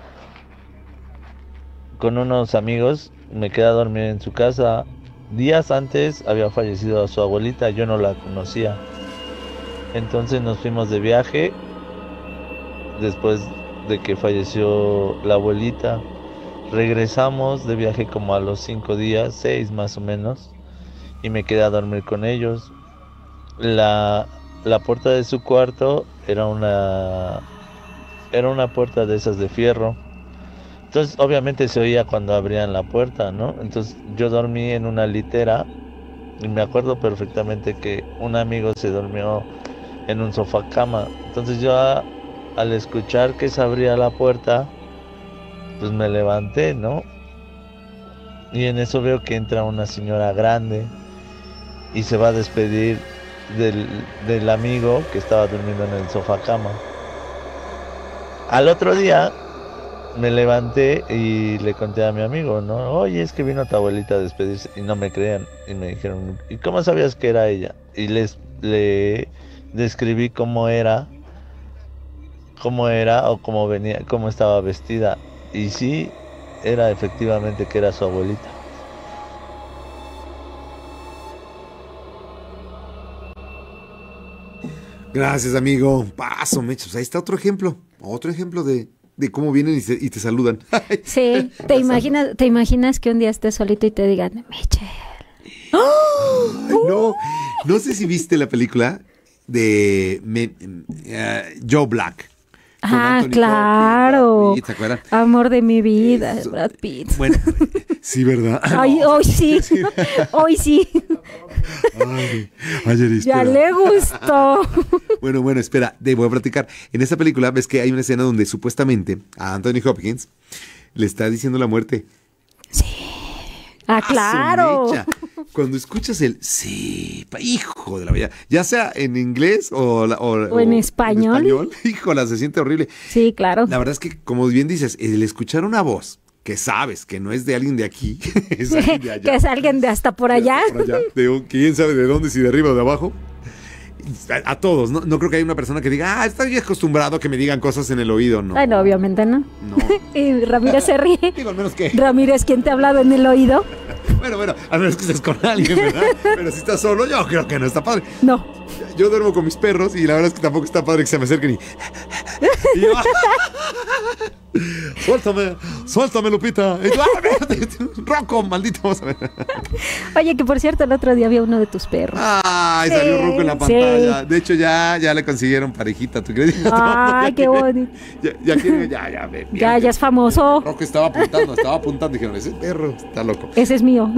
con unos amigos. Me quedé a dormir en su casa. Días antes había fallecido su abuelita, yo no la conocía. Entonces nos fuimos de viaje después de que falleció la abuelita. Regresamos de viaje como a los cinco días, seis más o menos, y me quedé a dormir con ellos. La, la puerta de su cuarto era una, era una puerta de esas de fierro. Entonces obviamente se oía cuando abrían la puerta, ¿no? Entonces yo dormí en una litera y me acuerdo perfectamente que un amigo se durmió en un sofá cama. Entonces yo a, al escuchar que se abría la puerta, pues me levanté, ¿no? Y en eso veo que entra una señora grande y se va a despedir del, del amigo que estaba durmiendo en el sofá cama. Al otro día me levanté y le conté a mi amigo, ¿no? Oye, es que vino tu abuelita a despedirse, y no me creían, y me dijeron, ¿y cómo sabías que era ella? Y les le describí cómo era, cómo era o cómo venía, cómo estaba vestida, y sí, era efectivamente que era su abuelita. Gracias, amigo. Paso, Mecho. Pues ahí está otro ejemplo. Otro ejemplo de, de cómo vienen y, se, y te saludan. Sí, te imaginas, te imaginas que un día estés solito y te digan, Michelle. ¡Oh! No, no sé si viste la película de me, uh, Joe Black. Ah, claro. Pitt, ¿se acuerdan? Amor de mi vida, Eso. Brad Pitt. Bueno, sí, ¿verdad? Ay, hoy sí, hoy sí. Ay, ayer, Ya le gustó. Bueno, bueno, espera, te voy a platicar. En esta película ves que hay una escena donde supuestamente a Anthony Hopkins le está diciendo la muerte. Sí. Ah, claro. Cuando escuchas el sí, pa, hijo de la bella, ya sea en inglés o, la, o, o en o español, en español, híjola, se siente horrible. Sí, claro. La verdad es que, como bien dices, el escuchar una voz que sabes que no es de alguien de aquí, es alguien de allá. Que es alguien de hasta por allá. Hasta por allá, de quién sabe de dónde, si de arriba o de abajo. A, a todos, ¿no? No creo que haya una persona que diga, ah, estoy acostumbrado a que me digan cosas en el oído, ¿no? Ay, no, obviamente no. No. Y Ramírez se ríe. Digo, al menos que... Ramírez, ¿quién te ha hablado en el oído? Bueno, bueno, al menos que estés con alguien, ¿verdad? Pero si estás solo, yo creo que no está padre. No. Yo duermo con mis perros y la verdad es que tampoco está padre que se me acerquen y... y yo, suéltame, suéltame, Lupita. Y yo, ah, Rocco, maldito, vamos a ver. Oye, que por cierto, el otro día había uno de tus perros. Ay, Sí, salió Rocco en la pantalla. sí. De hecho, ya, ya le consiguieron parejita, ¿tú crees? Ay, qué bonito. Ya, ya, quiere- ya, ya, ve, Ya, mira, ya es famoso. Rocco estaba apuntando, estaba apuntando. Dijeron, ese perro está loco. Ese es mío.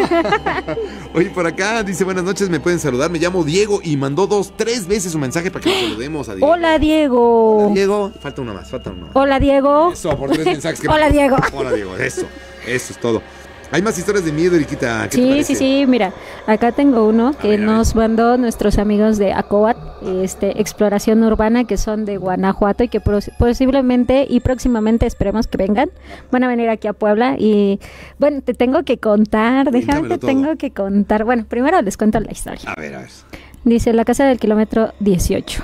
Oye, por acá dice, buenas noches, me pueden saludar. Me llamo Diego y mandó dos, tres veces su mensaje para que nos saludemos a Diego. Hola, Diego. Hola, Diego. Falta uno más, falta uno más. Hola, Diego. Eso, por tres mensajes que Hola, me- Diego. Hola, Diego. Eso, eso es todo. Hay más historias de miedo, Eriquita. ¿Qué te Sí, parece? sí, sí, mira, acá tengo uno que ver, a nos mandó nuestros amigos de ACOAT, este, Exploración Urbana, que son de Guanajuato y que pos- posiblemente y próximamente esperemos que vengan. Van a venir aquí a Puebla y, bueno, te tengo que contar, déjame, Cuéntamelo te todo. tengo que contar. Bueno, primero les cuento la historia. A ver, a ver. Dice, la casa del kilómetro dieciocho.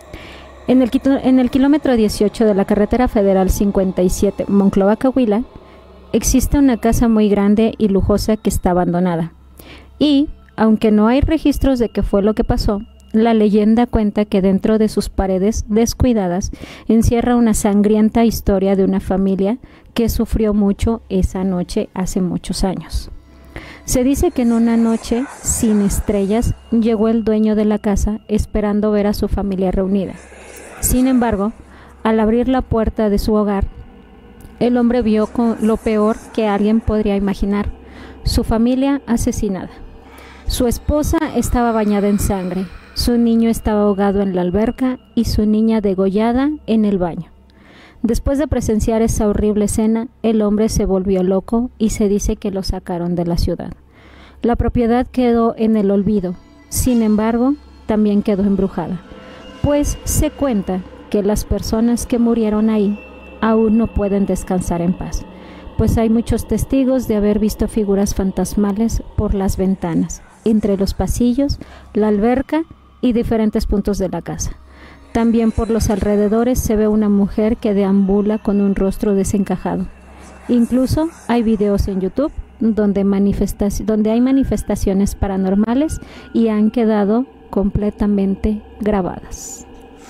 En el, quito- en el kilómetro dieciocho de la carretera federal cincuenta y siete, Monclova-Coahuila, existe una casa muy grande y lujosa que está abandonada. Y, aunque no hay registros de qué fue lo que pasó, la leyenda cuenta que dentro de sus paredes descuidadas encierra una sangrienta historia de una familia que sufrió mucho esa noche hace muchos años. Se dice que en una noche sin estrellas llegó el dueño de la casa esperando ver a su familia reunida. Sin embargo, al abrir la puerta de su hogar, el hombre vio con lo peor que alguien podría imaginar: su familia asesinada. Su esposa estaba bañada en sangre, su niño estaba ahogado en la alberca y su niña degollada en el baño. Después de presenciar esa horrible escena, el hombre se volvió loco y se dice que lo sacaron de la ciudad. La propiedad quedó en el olvido, sin embargo, también quedó embrujada, pues se cuenta que las personas que murieron ahí aún no pueden descansar en paz, pues hay muchos testigos de haber visto figuras fantasmales por las ventanas, entre los pasillos, la alberca y diferentes puntos de la casa. También por los alrededores se ve una mujer que deambula con un rostro desencajado. Incluso hay videos en YouTube donde, manifestaci- donde hay manifestaciones paranormales y han quedado completamente grabadas.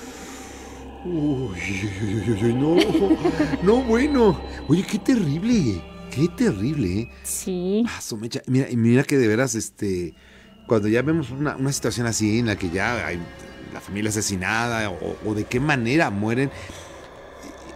Uy, uy, uy, uy, no, no, bueno. Oye, qué terrible, qué terrible, ¿eh? Sí. Ah, su mecha. Mira, y mira que de veras, este, cuando ya vemos una, una situación así en la que ya hay la familia asesinada o, o de qué manera mueren,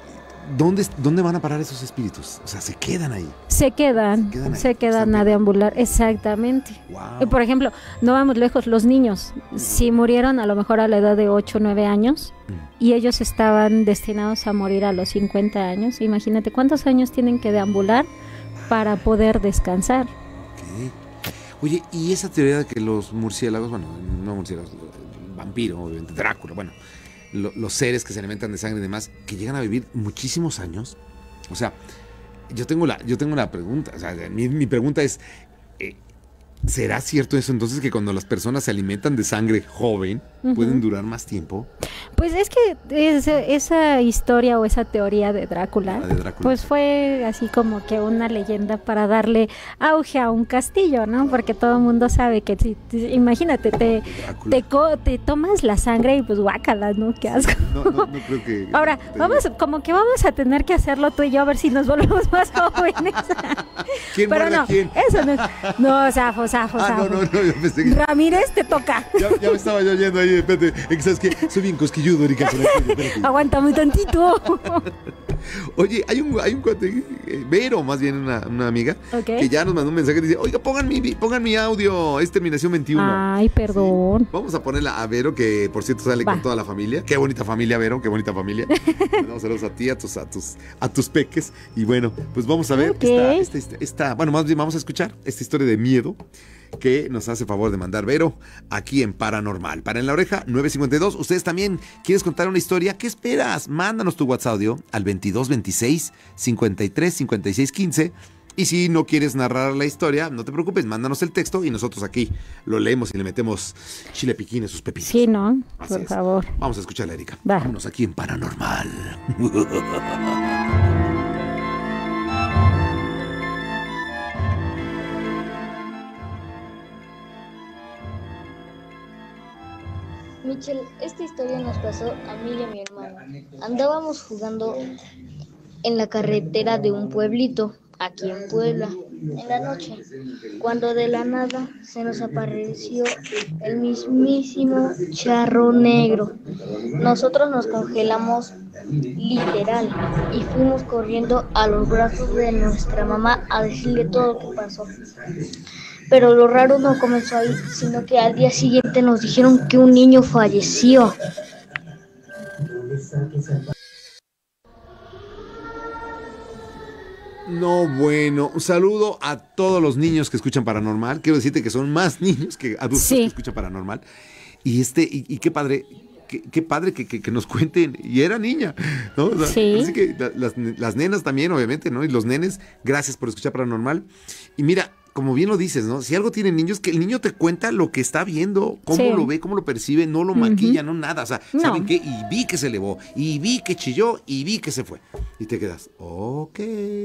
¿dónde, ¿dónde van a parar esos espíritus? O sea, se quedan ahí. Se quedan, Se quedan ahí, se quedan están a pegados. deambular, exactamente. Wow. Y por ejemplo, no vamos lejos, los niños, si murieron a lo mejor a la edad de ocho o nueve años y ellos estaban destinados a morir a los cincuenta años, imagínate cuántos años tienen que deambular para poder descansar. Ok. Oye, y esa teoría de que los murciélagos, bueno, no murciélagos, el vampiro, obviamente, Drácula, bueno, lo, los seres que se alimentan de sangre y demás, que llegan a vivir muchísimos años. O sea, yo tengo la, yo tengo una pregunta, o sea, mi, mi pregunta es, eh, ¿será cierto eso entonces que cuando las personas se alimentan de sangre joven, uh-huh, pueden durar más tiempo? Pues es que esa, esa historia o esa teoría de Drácula, de Drácula, pues fue así como que una leyenda para darle auge a un castillo, ¿no? Porque todo el mundo sabe que si, si imagínate, te, te, co, te tomas la sangre y pues guácala, ¿no? Qué asco. No, no, no creo que... Ahora, vamos, como que vamos a tener que hacerlo tú y yo a ver si nos volvemos más jóvenes. ¿Quién Pero no, a quién? Eso no, no, zafo, zafo, ah, zafo. no, no, no, yo pensé que... Ramírez, te toca. Ya, ya me estaba yo yendo ahí, de repente, es que sabes que soy bien cosquilludo, Erika. Aguántame tantito. Oye, hay un, hay un cuate, eh, Vero, más bien una, una amiga, okay, que ya nos mandó un mensaje y dice, oiga, pongan mi, pongan mi audio, es terminación veintiuno. Ay, perdón. Sí. Vamos a ponerla a Vero, que por cierto sale Va. con toda la familia. Qué bonita familia, Vero, qué bonita familia. Mandamos saludos a ti, a tus, a tus, a tus peques. Y bueno, pues vamos a ver okay, esta, esta, esta, esta, bueno, más bien vamos a escuchar esta historia de miedo que nos hace favor de mandar Vero aquí en Paranormal. Para En la Oreja, nueve cincuenta y dos. Ustedes también quieres contar una historia. ¿Qué esperas? Mándanos tu WhatsApp audio al veintidós veintiséis cincuenta y tres cincuenta y seis quince. Y si no quieres narrar la historia, no te preocupes, mándanos el texto y nosotros aquí lo leemos y le metemos chile piquín en sus pepinos. Sí, ¿no? Así Por es. favor. Vamos a escuchar a Erika. Va. Vámonos aquí en Paranormal. Michelle, esta historia nos pasó a mí y a mi hermano. Andábamos jugando en la carretera de un pueblito, aquí en Puebla, en la noche, cuando de la nada se nos apareció el mismísimo charro negro. Nosotros nos congelamos literal y fuimos corriendo a los brazos de nuestra mamá a decirle todo lo que pasó. Pero lo raro no comenzó ahí, sino que al día siguiente nos dijeron que un niño falleció. No, bueno, un saludo a todos los niños que escuchan Paranormal. Quiero decirte que son más niños que adultos sí. que escuchan Paranormal. Y este, y, y qué padre, qué, qué padre que, que, que nos cuenten. Y era niña, ¿no? O sea, sí. Así que las, las nenas también, obviamente, ¿no? Y los nenes, gracias por escuchar Paranormal. Y mira, como bien lo dices, ¿no? Si algo tiene niños, que el niño te cuenta lo que está viendo, cómo sí. lo ve, cómo lo percibe, no lo maquilla, uh-huh. no nada. O sea, no. ¿saben qué? Y vi que se elevó, y vi que chilló, y vi que se fue. Y te quedas, ok.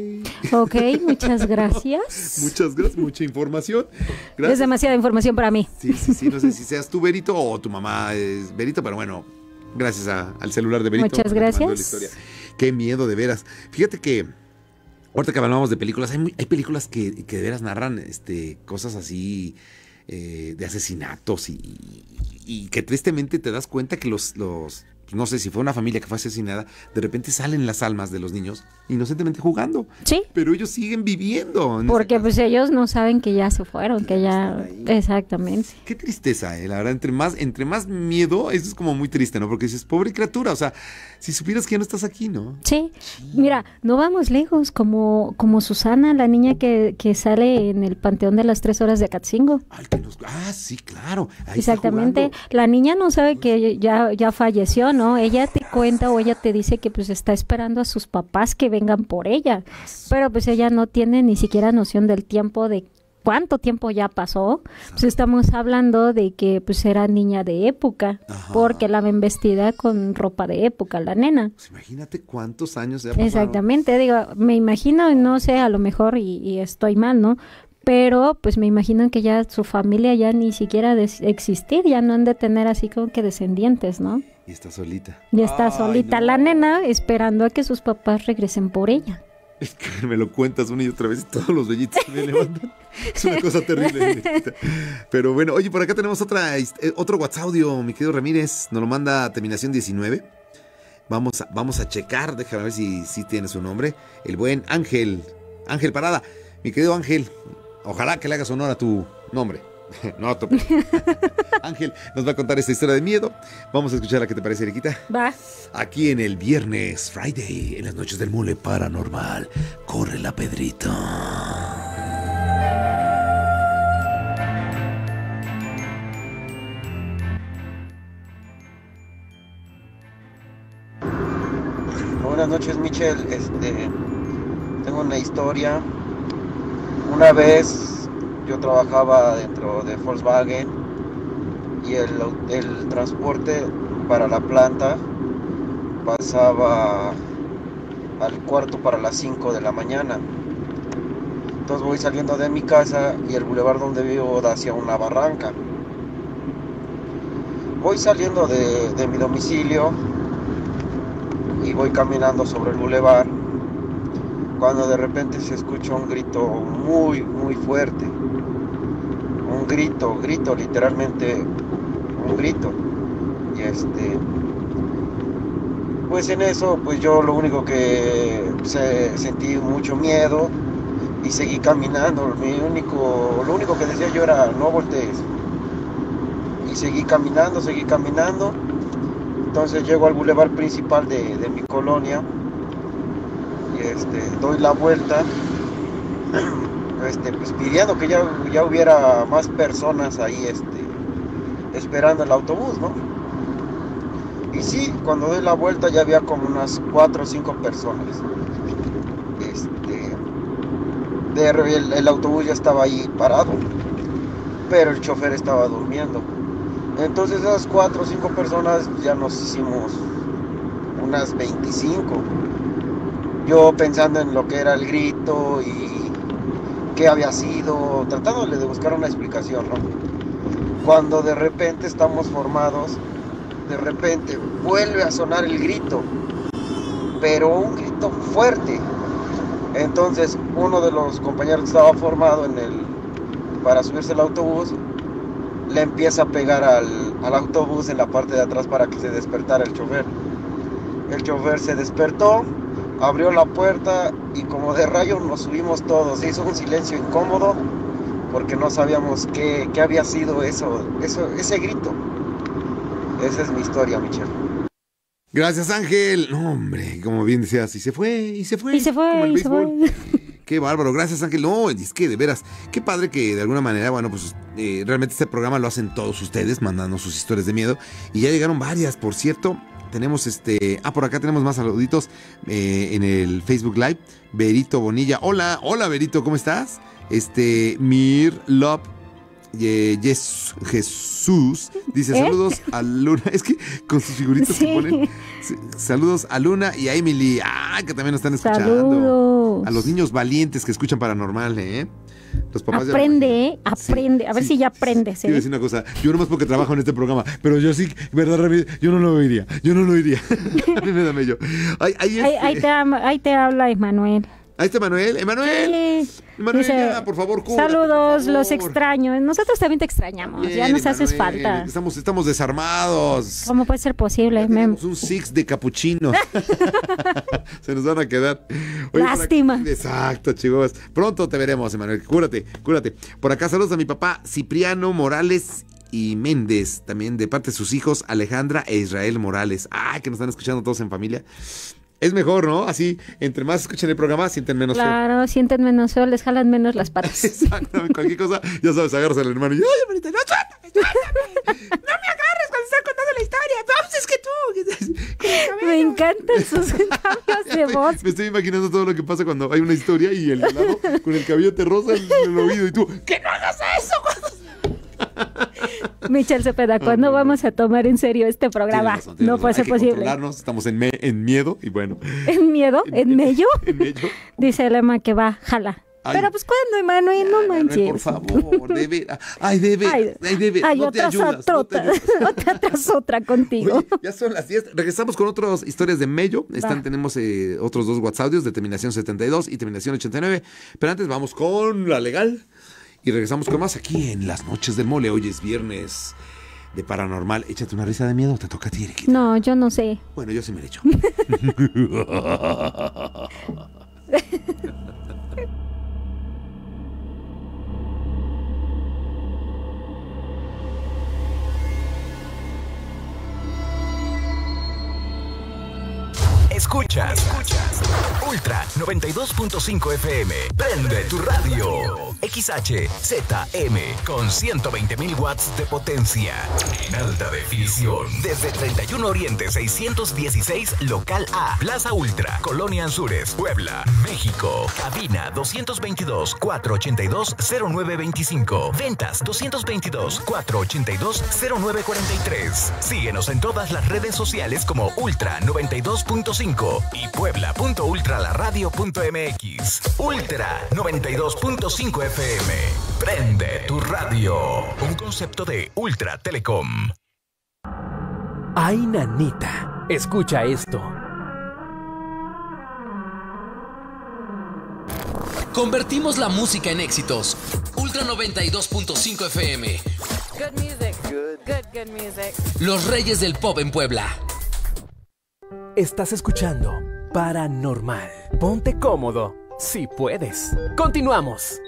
Ok, muchas gracias. Muchas gracias, mucha información. Gracias. Es demasiada información para mí. Sí, sí, sí. No sé si seas tú, Berito, o tu mamá es Berito, pero bueno, gracias a, al celular de Berito. Muchas gracias. La historia. Qué miedo, de veras. Fíjate que ahorita que hablamos de películas, hay, hay películas que, que de veras narran este, cosas así eh, de asesinatos y, y, y que tristemente te das cuenta que los, los, no sé si fue una familia que fue asesinada, de repente salen las almas de los niños inocentemente jugando. Sí. Pero ellos siguen viviendo. Porque pues ellos no saben que ya se fueron, que ya... Exactamente. Qué tristeza, eh, la verdad, entre más, entre más miedo, eso es como muy triste, ¿no? Porque dices, pobre criatura, o sea, si supieras que ya no estás aquí, ¿no? Sí, mira, no vamos lejos, como, como Susana, la niña que, que sale en el Panteón de las Tres Horas de Acatzingo. Ay, que nos... Ah, sí, claro. Ahí exactamente, la niña no sabe que ya, ya falleció, ¿no? Ella te cuenta o ella te dice que pues está esperando a sus papás que vengan por ella, pero pues ella no tiene ni siquiera noción del tiempo, de cuánto tiempo ya pasó. Pues estamos hablando de que pues era niña de época. Ajá. Porque la ven vestida con ropa de época, la nena. Pues imagínate cuántos años se ha pasado. Exactamente, digo, me imagino, no sé, a lo mejor y, y estoy mal, ¿no? Pero pues me imagino que ya su familia ya ni siquiera de existir, ya no han de tener así como que descendientes, ¿no? Y está solita. Y está Ay, solita no. la nena esperando a que sus papás regresen por ella. Es que me lo cuentas una y otra vez y todos los vellitos me levantan. Es una cosa terrible. Pero bueno, oye, por acá tenemos otra, otro WhatsApp audio, mi querido Ramírez. Nos lo manda terminación diecinueve. Vamos a, vamos a checar, déjame ver si, si tiene su nombre. El buen Ángel. Ángel Parada. Mi querido Ángel, ojalá que le hagas honor a tu nombre. No, tu... Ángel nos va a contar esta historia de miedo. Vamos a escucharla, ¿qué te parece, Eriquita? Va. Aquí en el viernes, Friday, en las noches del Mole Paranormal. Corre la Pedrito. Buenas noches, Michelle. Este, tengo una historia. Una vez yo trabajaba dentro de Volkswagen y el, el transporte para la planta pasaba al cuarto para las cinco de la mañana. Entonces voy saliendo de mi casa y el bulevar donde vivo da hacia una barranca. Voy saliendo de, de mi domicilio y voy caminando sobre el bulevar cuando de repente se escucha un grito muy muy fuerte, un grito, grito literalmente un grito, y este pues en eso pues yo lo único que se, sentí mucho miedo y seguí caminando. Mi único, lo único que decía yo era no voltees, y seguí caminando, seguí caminando. Entonces llego al bulevar principal de, de mi colonia y este, doy la vuelta, este, pues pidiendo que ya, ya hubiera más personas ahí este, esperando el autobús, ¿no? Y sí, cuando doy la vuelta ya había como unas cuatro o cinco personas. Este, de, el, el autobús ya estaba ahí parado, pero el chofer estaba durmiendo. Entonces esas cuatro o cinco personas ya nos hicimos unas veinticinco. Yo pensando en lo que era el grito y qué había sido, tratándole de buscar una explicación, ¿no? Cuando de repente estamos formados, de repente vuelve a sonar el grito, pero un grito fuerte. Entonces uno de los compañeros que estaba formado en el, para subirse al autobús, le empieza a pegar al, al autobús en la parte de atrás para que se despertara el chofer. El chofer se despertó, abrió la puerta y como de rayo nos subimos todos. Se hizo un silencio incómodo porque no sabíamos qué, qué había sido eso, eso, ese grito. Esa es mi historia, Michelle. Gracias, Ángel. No, hombre, como bien decías, y se fue, y se fue. Y se fue, y se fue. Qué bárbaro, gracias, Ángel. No, es que de veras, qué padre que de alguna manera, bueno, pues eh, realmente este programa lo hacen todos ustedes, mandando sus historias de miedo. Y ya llegaron varias, por cierto. Tenemos este, ah, por acá tenemos más saluditos eh, en el Facebook Live. Berito Bonilla, hola, hola Berito, ¿cómo estás? Este, Mir Love eh, yes, Jesús dice, ¿Eh? saludos a Luna. Es que con sus figuritas Sí. que ponen. Sí, saludos a Luna y a Emily, ah, que también nos están escuchando. Saludos. A los niños valientes que escuchan Paranormal, ¿eh? Los papás ya- Aprende, ¿eh? Aprende. A ver Sí, si ya aprendes, Quiero ¿eh? decir una cosa, yo nomás porque trabajo en este programa, pero yo sí, verdad, Rami, yo no lo oiría, yo no lo oiría. A mí me da mello. Ahí, ahí, Ahí, este- ahí te, am- ahí te habla Emanuel. ahí está Emanuel, Emanuel. Sí. Emanuel, Dice, ya, por favor, cúbrate, saludos, por los favor. extraño. Nosotros también te extrañamos. ya Bien, nos haces Emanuel, falta. Estamos, estamos desarmados. ¿Cómo puede ser posible? Ya Mem? tenemos un six de capuchinos. Se nos van a quedar. por acá- Lástima. Exacto, chicos. Pronto te veremos, Emanuel. Cúrate, cúrate. Por acá saludos a mi papá Cipriano Morales y Méndez, también de parte de sus hijos Alejandra e Israel Morales. Ah, que nos están escuchando todos en familia. Es mejor, ¿no? Así, entre más escuchen el programa, sienten menos feo. Claro, sienten menos sol, les jalan menos las patas. Exactamente, cualquier cosa, ya sabes, agarras al hermano y ¡ay, hermanita, no, suéltame, suéltame! ¡No me agarres cuando estás contando la historia! ¡Vamos, es que tú! Me encantan sus cambios de voz. Me estoy imaginando todo lo que pasa cuando hay una historia y el de al lado con el cabello te roza el, el oído y tú, ¡que no hagas eso! Michelle Cepeda, ¿cuándo vamos a tomar en serio este programa? Tienes razón, tienes No razón. puede Hay ser que posible. controlarnos, estamos en, me- en miedo y bueno. ¿En miedo? ¿En mello? En mello. Dice el Emma que va, jala. Ay. Pero pues ¿cuándo, Emanuel? No Manuel, manches. por favor, de veras. Ay, de veras. Ay, de veras. Ay, No te otra ayudas. tras no te otra, ayudas. otra tras otra contigo. Oye, ya son las diez. Regresamos con otras historias de Mello. Están, Va. tenemos eh, otros dos WhatsApp de terminación setenta y dos y terminación ochenta y nueve. Pero antes vamos con la legal. Y regresamos con más aquí en Las Noches del Mole. Hoy es viernes. de paranormal, échate una risa de miedo, te toca a ti, Eriquita. No, yo no sé. Bueno, yo sí me la echo. Escuchas, escuchas Ultra noventa y dos punto cinco F M. Prende tu radio. X H Z M con ciento veinte mil watts de potencia en alta definición. Desde treinta y uno Oriente seiscientos dieciséis Local A, Plaza Ultra, Colonia Anzures, Puebla, México. Cabina doscientos veintidós, cuatrocientos ochenta y dos, cero nueve veinticinco. Ventas doscientos veintidós, cuatrocientos ochenta y dos, cero nueve cuarenta y tres. Síguenos en todas las redes sociales como Ultra noventa y dos punto cinco y puebla punto ultralaradio punto m x. Ultra noventa y dos punto cinco F M. Prende tu radio. Un concepto de Ultra Telecom. Ay, nanita, escucha esto. Convertimos la música en éxitos. Ultra noventa y dos punto cinco F M. Good music. Good. Good, good music. Los reyes del pop en Puebla. Estás escuchando Paranormal. Ponte cómodo, si puedes. Continuamos.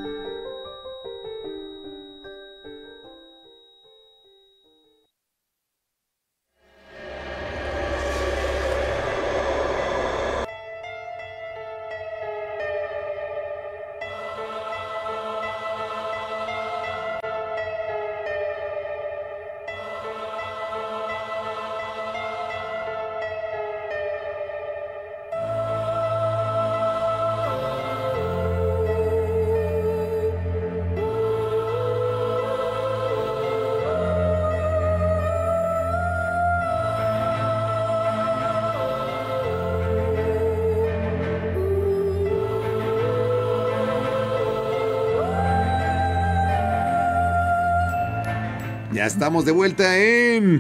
Ya estamos de vuelta en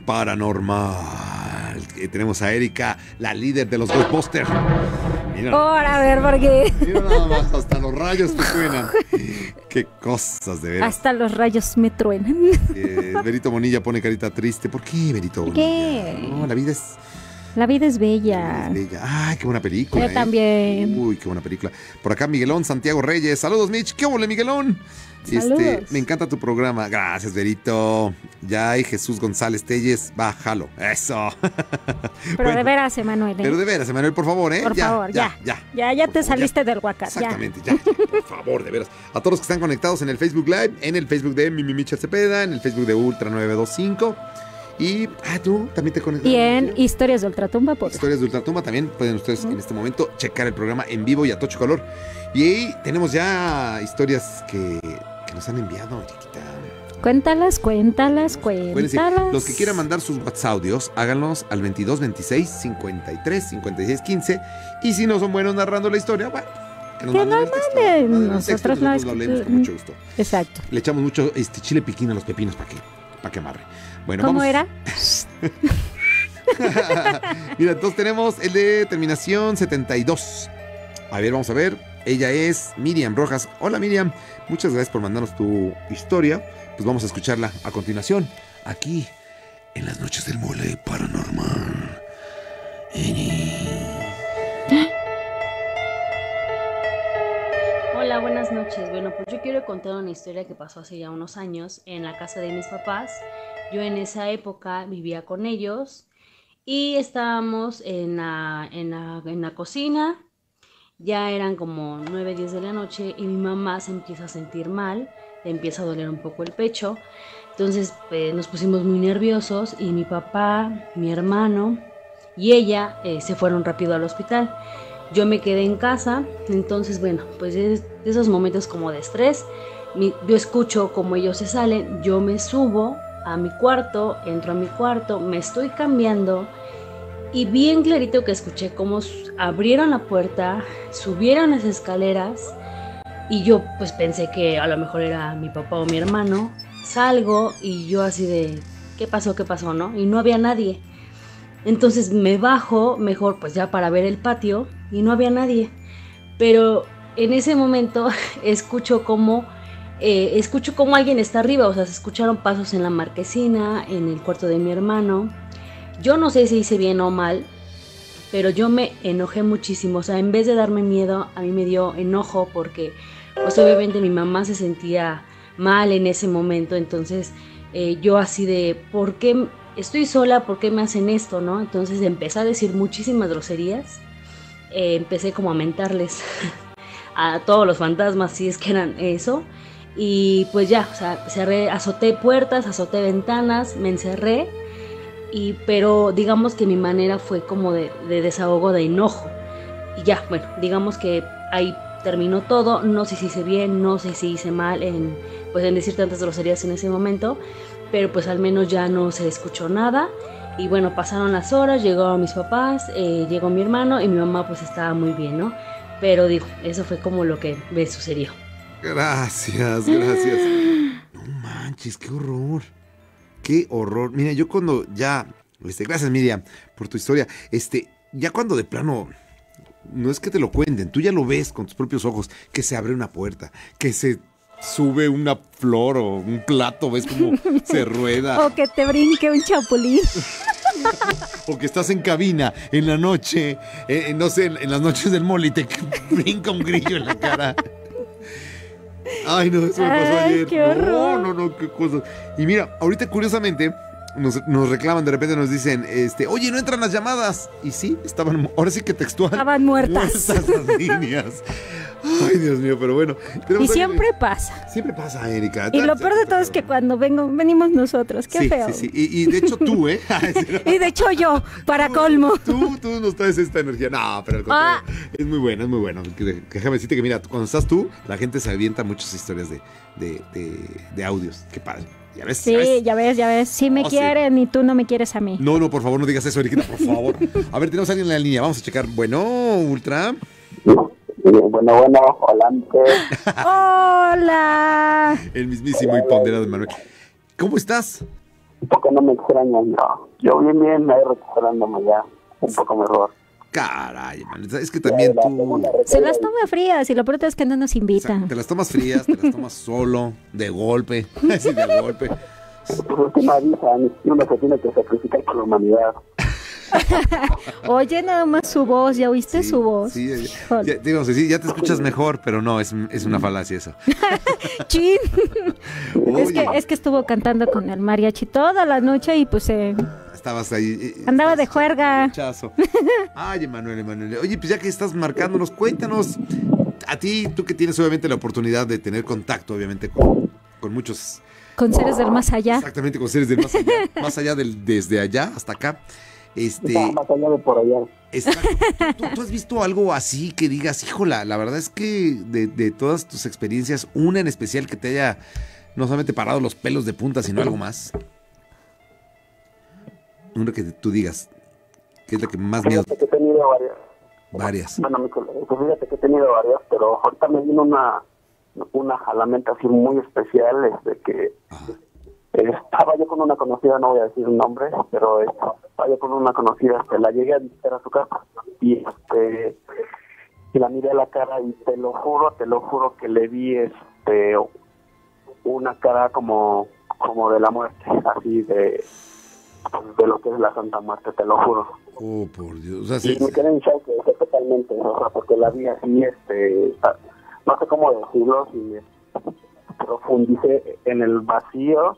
Paranormal. Y tenemos a Erika, la líder de los Ghostbusters. Mira, Ahora, a ver, ¿por qué? mira nada más, hasta los rayos que suenan. Qué cosas, de veras. Hasta los rayos me truenan. Eh, Berito Bonilla pone carita triste. ¿Por qué, Berito Bonilla? ¿Qué? No, la vida es... La vida es bella. es bella. Ay, qué buena película. Yo ¿eh? también. Uy, qué buena película. Por acá Miguelón Santiago Reyes. Saludos, Mitch. ¿Qué hubo, Miguelón? Saludos. Este, me encanta tu programa. Gracias, Berito. Ya hay Jesús González Telles. Bájalo. Eso. Pero Bueno, de veras, Emanuel. ¿eh? Pero de veras, Emanuel, por favor, ¿eh? Por ya, favor, ya. Ya, Ya, ya Por te favor, saliste ya. del huacal. Exactamente, ya. ya, por favor, de veras. A todos los que están conectados en el Facebook Live, en el Facebook de Mimi Michel Cepeda, en el Facebook de Ultra nueve dos cinco. Y, ah, tú también te conectas. Y en Historias de Ultratumba, por Historias de Ultratumba, también pueden ustedes en este momento checar el programa en vivo y a tocho color. Y ahí tenemos ya historias que, que nos han enviado, chiquita. Cuéntalas, cuéntalas, Acuérdense, cuéntalas. los que quieran mandar sus WhatsApp audios, háganlos al veintidós veintiséis cincuenta y tres cincuenta y seis quince. Y si no son buenos narrando la historia, bueno, que nos Que manden nos el texto. manden. Manden el texto Nosotros y no nosotros lo leemos con mucho gusto. Exacto. Le echamos mucho este chile piquín a los pepinos para que, para que amarre. Bueno, ¿Cómo vamos. era? Mira, entonces tenemos el de terminación setenta y dos. A ver, vamos a ver. Ella es Miriam Rojas. Hola, Miriam. Muchas gracias por mandarnos tu historia. Pues vamos a escucharla a continuación, aquí, en las noches del mole paranormal. Hola, buenas noches. Bueno, pues yo quiero contar una historia que pasó hace ya unos años en la casa de mis papás. Yo en esa época vivía con ellos y estábamos en la, en la, en la cocina. Ya eran como nueve, diez de la noche y mi mamá se empieza a sentir mal, le empieza a doler un poco el pecho. Entonces pues, nos pusimos muy nerviosos y mi papá, mi hermano y ella eh, se fueron rápido al hospital. Yo me quedé en casa, entonces bueno, pues de esos momentos como de estrés, mi, yo escucho como ellos se salen, yo me subo a mi cuarto, entro a mi cuarto, me estoy cambiando y bien clarito que escuché cómo abrieron la puerta, subieron las escaleras y yo pues pensé que a lo mejor era mi papá o mi hermano. Salgo y yo así de, ¿qué pasó? ¿Qué pasó? ¿No? Y no había nadie. Entonces me bajo, mejor pues ya para ver el patio, y no había nadie. Pero en ese momento escucho como eh, escucho como alguien está arriba, o sea, se escucharon pasos en la marquesina, en el cuarto de mi hermano. Yo no sé si hice bien o mal, pero yo me enojé muchísimo, o sea, en vez de darme miedo, a mí me dio enojo porque, pues obviamente mi mamá se sentía mal en ese momento, entonces eh, yo así de, ¿por qué estoy sola? ¿Por qué me hacen esto, no? Entonces empecé a decir muchísimas groserías, eh, empecé como a mentarles a todos los fantasmas, si es que eran eso, y pues ya, o sea, cerré, azoté puertas, azoté ventanas, me encerré, y, pero digamos que mi manera fue como de, de desahogo, de enojo, y ya, bueno, digamos que ahí terminó todo. No sé si hice bien, no sé si hice mal en, pues, en decir tantas groserías en ese momento, pero pues al menos ya no se escuchó nada. Y bueno, pasaron las horas, llegaron mis papás, eh, llegó mi hermano y mi mamá pues estaba muy bien, ¿no? Pero digo, eso fue como lo que me sucedió. Gracias, gracias. No manches, qué horror. Qué horror. Mira, yo cuando ya, este, gracias Miriam por tu historia, este, ya cuando de plano, no es que te lo cuenten, tú ya lo ves con tus propios ojos, que se abre una puerta, que se sube una flor o un plato, ves cómo se rueda. O que te brinque un chapulín. O que estás en cabina en la noche, eh, no sé, en, en las noches del mall y te brinca un grillo en la cara. Ay, no, eso me pasó Ay, ayer. qué horror. No, no, no, qué cosas. Y mira, ahorita curiosamente nos, nos reclaman, de repente nos dicen, este, oye, no entran las llamadas. Y sí, estaban, ahora sí que textual. Estaban muertas. Muertas las líneas. Ay, Dios mío, pero bueno. Y siempre a... pasa. Siempre pasa, Erika. Y lo peor de todo es que cuando vengo, venimos nosotros. Qué sí, feo. Sí, sí, y, y de hecho tú, ¿eh? Y de hecho yo, para colmo. Tú, tú nos traes esta energía. No, pero al contrario, ah. es muy bueno, es muy bueno. Déjame decirte que, mira, cuando estás tú, la gente se avienta muchas historias de, de, de, de audios. Qué padre. ¿Ya ves? Sí, ¿ya ves? ya ves, ya ves. Sí me oh, quieren sí. Y tú no me quieres a mí. No, no, por favor, no digas eso, Eriquita, por favor. A ver, tenemos a alguien en la línea. Vamos a checar. Bueno, Ultra. Bueno, bueno, hola. Hola. El mismísimo y ponderado Manuel. ¿Cómo estás? ¿Por qué no me extrañas? No. Yo bien, bien, me voy recuperándome ya. Un poco mejor. Caray, man, es que también tú... Se las toma frías y lo peor es que no nos invitan. O sea, te las tomas frías, te las tomas solo, de golpe, sí, de golpe. Pues es que me avisan, uno se tiene que sacrificar por la humanidad. Oye, nada más su voz, ¿ya oíste sí, su voz? Sí, ya, ya, digamos, sí, ya te escuchas mejor, pero no, es, es una falacia eso. Chin. Es que, es que estuvo cantando con el mariachi toda la noche y pues... Eh, Estabas ahí. Eh, andaba de juerga. Chazo. Ay, Emanuel, Emanuel. Oye, pues ya que estás marcándonos, cuéntanos, a ti, tú que tienes obviamente la oportunidad de tener contacto, obviamente, con, con muchos... Con seres del más allá. Exactamente, con seres del más allá. Más allá del, desde allá hasta acá. Este, no, más allá de por allá. Exacto. ¿Tú, tú, tú has visto algo así que digas, híjola, la verdad es que de, de todas tus experiencias, una en especial que te haya no solamente parado los pelos de punta, sino algo más? Una que tú digas, ¿qué es la que más miedo? Fíjate que he tenido varias. Varias. Bueno, pues fíjate que he tenido varias, pero ahorita me vino una, una jalamenta así muy especial, es de que Ajá. Estaba yo con una conocida, no voy a decir un nombre, pero estaba yo con una conocida, este, la llegué a visitar a su casa y este y la miré a la cara y te lo juro, te lo juro que le vi este una cara como como de la muerte, así de de lo que es la Santa Muerte, te lo juro. Oh, por Dios. O sea, sí, y me quedé en shock totalmente, o sea, porque la vi así, este, no sé cómo decirlo, si profundicé en el vacío.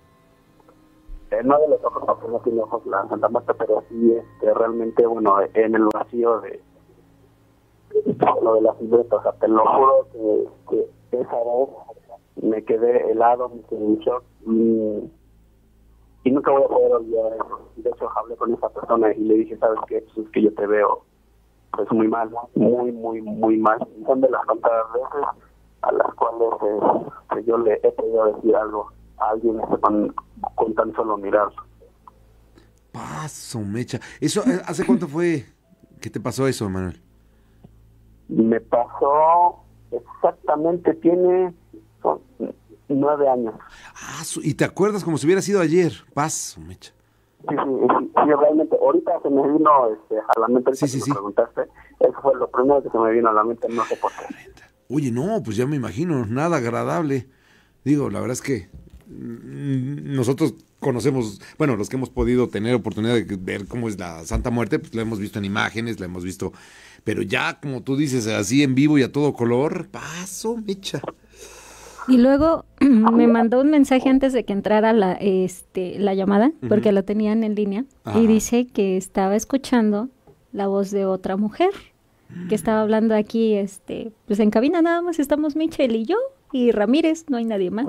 No de los ojos, porque no tiene ojos la Santa Muerte, pero sí este, realmente, bueno, en el vacío de lo de la silueta, o sea, te lo juro que, que esa vez me quedé helado, me quedé en shock y, y nunca voy a poder olvidar eso. De hecho, hablé con esa persona y le dije, ¿sabes qué? Pues es que yo te veo pues muy mal, muy, muy, muy mal. Son de las contadas veces a las cuales eh, que yo le he podido decir algo a alguien con, con tan solo mirarlo. Paso, mecha. ¿Eso hace cuánto fue que te pasó eso, Manuel? Me pasó exactamente, tiene son, nueve años. Ah, y te acuerdas como si hubiera sido ayer. Paso, mecha. Sí, sí, sí, sí, realmente. Ahorita se me vino este, a la mente, sí, sí, que sí. me preguntaste. Eso fue lo primero que se me vino a la mente, no sé por qué. Oye, no, pues ya me imagino, nada agradable. Digo, la verdad es que mm, nosotros conocemos, bueno, los que hemos podido tener oportunidad de ver cómo es la Santa Muerte, pues la hemos visto en imágenes, la hemos visto, pero ya, como tú dices, así en vivo y a todo color, paso, mecha. Y luego me mandó un mensaje antes de que entrara la, este, la llamada, porque uh-huh. lo tenían en línea, Ajá. y dice que estaba escuchando la voz de otra mujer, que estaba hablando aquí, este, pues en cabina nada más estamos Michelle y yo, y Ramírez, no hay nadie más.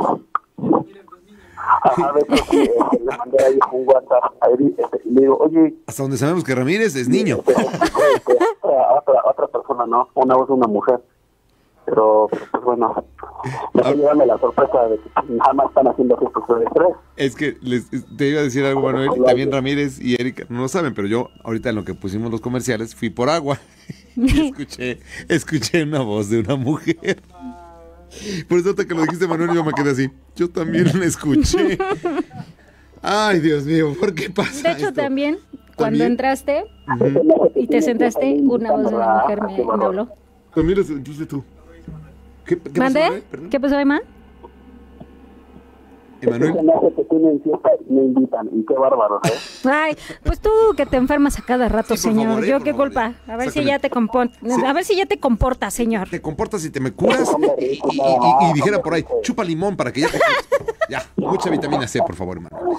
A ver, porque este, le mandé ahí un WhatsApp a Eri, este, y le digo, oye... Hasta donde sabemos que Ramírez es niño. Este, este, otra, otra persona, ¿no? Una voz de una mujer. Pero, pues bueno, me estoy llevando la sorpresa de que nada más están haciendo gestos de estrés. Es que les, te iba a decir algo, Manuel, también Ramírez y Erika no lo saben, pero yo ahorita en lo que pusimos los comerciales fui por agua y escuché, escuché una voz de una mujer. Por eso hasta que lo dijiste, Manuel, yo me quedé así. Yo también la escuché. Ay, Dios mío, ¿por qué pasa De hecho, esto? también, cuando ¿También? entraste Uh-huh. y te sentaste, una voz de una mujer me, me habló. También la sentiste tú. ¿Qué, qué ¿Mandé? pasó, Manuel? ¿Qué pasó, Emma? Emanuel. Se me hace que tienen fiesta y me invitan, y qué bárbaros, ¿eh? Ay, pues tú que te enfermas a cada rato, Sí, por señor. favor, eh, Yo por qué favor, culpa. eh. A ver si Sácale. ya te comportas. Sí. A ver si ya te comportas, señor. Te comportas y te me curas y, y, y, y dijera por ahí, chupa limón para que ya te... Ya, mucha vitamina C, por favor, Manuel.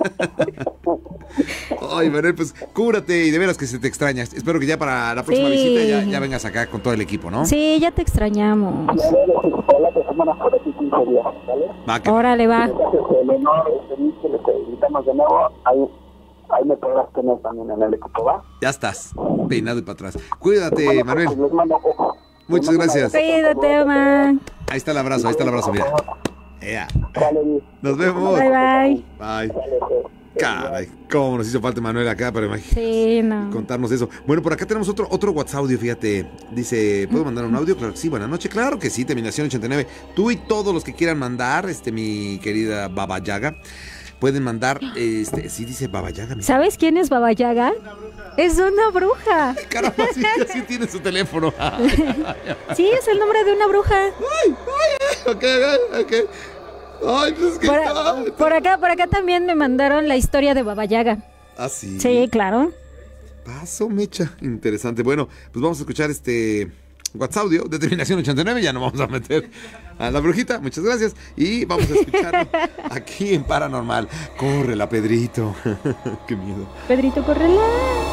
Ay, Manuel, pues cúrate y de veras que se te extraña. Espero que ya para la próxima Sí. visita ya, ya vengas acá con todo el equipo, ¿no? Sí, ya te extrañamos. La semana por aquí quince días, ¿vale? Va, que... Órale, va. El honor de mí que les invitamos de nuevo, ahí, ahí me podrás tener también en el equipo, ¿va? Ya estás, peinado y para atrás. Cuídate, Manuel. Les mando ojo. Muchas gracias. Cuídate, Emma. Ahí está el abrazo, ahí está el abrazo, mira. Ea. Vale. Nos vemos. Bye, bye. Bye. Caray, cómo nos hizo falta Manuel acá para imagi- Sí, no. contarnos eso. Bueno, por acá tenemos otro otro WhatsApp audio, fíjate. Dice, ¿puedo mandar un audio? Claro que sí, buenas noches. Claro que sí, terminación ochenta y nueve. Tú y todos los que quieran mandar, este, mi querida Baba Yaga, pueden mandar, este, sí dice Baba Yaga. mi- ¿Sabes quién es Baba Yaga? Es una bruja. Caramba, sí, sí tiene su teléfono. Sí, es el nombre de una bruja. Ay, ay, ok, ok. Ay, pues es que... Por, ay, por acá, por acá también me mandaron la historia de Baba Yaga. ¿Ah, sí? Sí, claro. Paso, mecha. Interesante. Bueno, pues vamos a escuchar este WhatsApp audio de terminación ochenta y nueve. Ya no vamos a meter a la brujita. Muchas gracias. Y vamos a escucharlo aquí en Paranormal. Córrela, Pedrito. Qué miedo. Pedrito, córrela.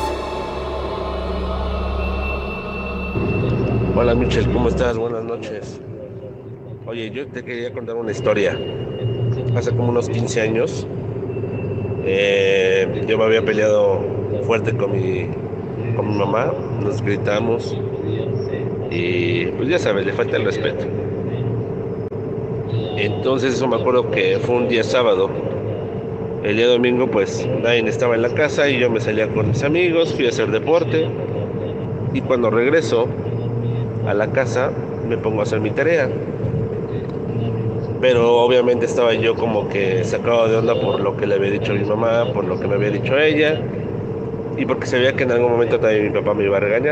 Hola, Michelle, ¿cómo estás? Buenas noches. Oye, yo te quería contar una historia. Hace como unos quince años, eh, yo me había peleado fuerte con mi, con mi mamá, nos gritamos y pues ya sabes, le falta el respeto. Entonces eso me acuerdo que fue un día sábado. El día domingo pues nadie estaba en la casa y yo me salía con mis amigos, fui a hacer deporte y cuando regreso a la casa me pongo a hacer mi tarea. Pero obviamente estaba yo como que sacado de onda por lo que le había dicho a mi mamá, por lo que me había dicho ella y porque sabía que en algún momento también mi papá me iba a regañar.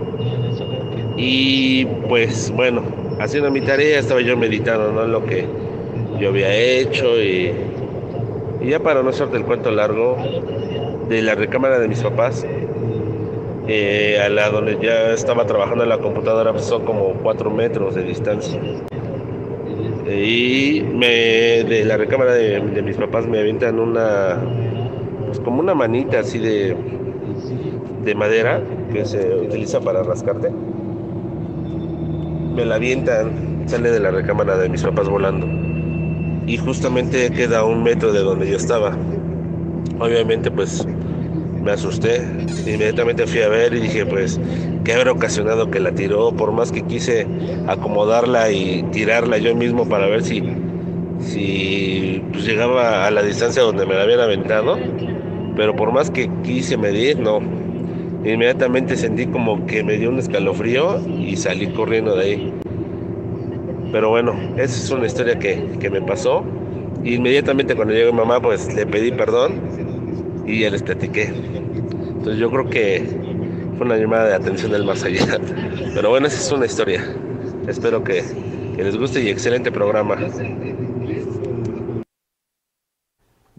Y pues bueno, haciendo mi tarea estaba yo meditando, ¿no?, en lo que yo había hecho y, y ya para no hacerte el cuento largo, de la recámara de mis papás eh, a la donde ya estaba trabajando en la computadora pues son como cuatro metros de distancia. Y me, de la recámara de, de mis papás me avientan una, pues como una manita así de, de madera que se utiliza para rascarte. Me la avientan, sale de la recámara de mis papás volando. Y justamente queda a un metro de donde yo estaba. Obviamente pues me asusté, inmediatamente fui a ver y dije pues qué habrá ocasionado que la tiró, por más que quise acomodarla y tirarla yo mismo para ver si, si pues, llegaba a la distancia donde me la habían aventado, pero por más que quise medir, no, inmediatamente sentí como que me dio un escalofrío y salí corriendo de ahí. Pero bueno, esa es una historia que, que me pasó. Inmediatamente cuando llegó mi mamá pues le pedí perdón y ya les platiqué. Entonces yo creo que fue una llamada de atención del más allá. Pero bueno, esa es una historia. Espero que, que les guste y excelente programa.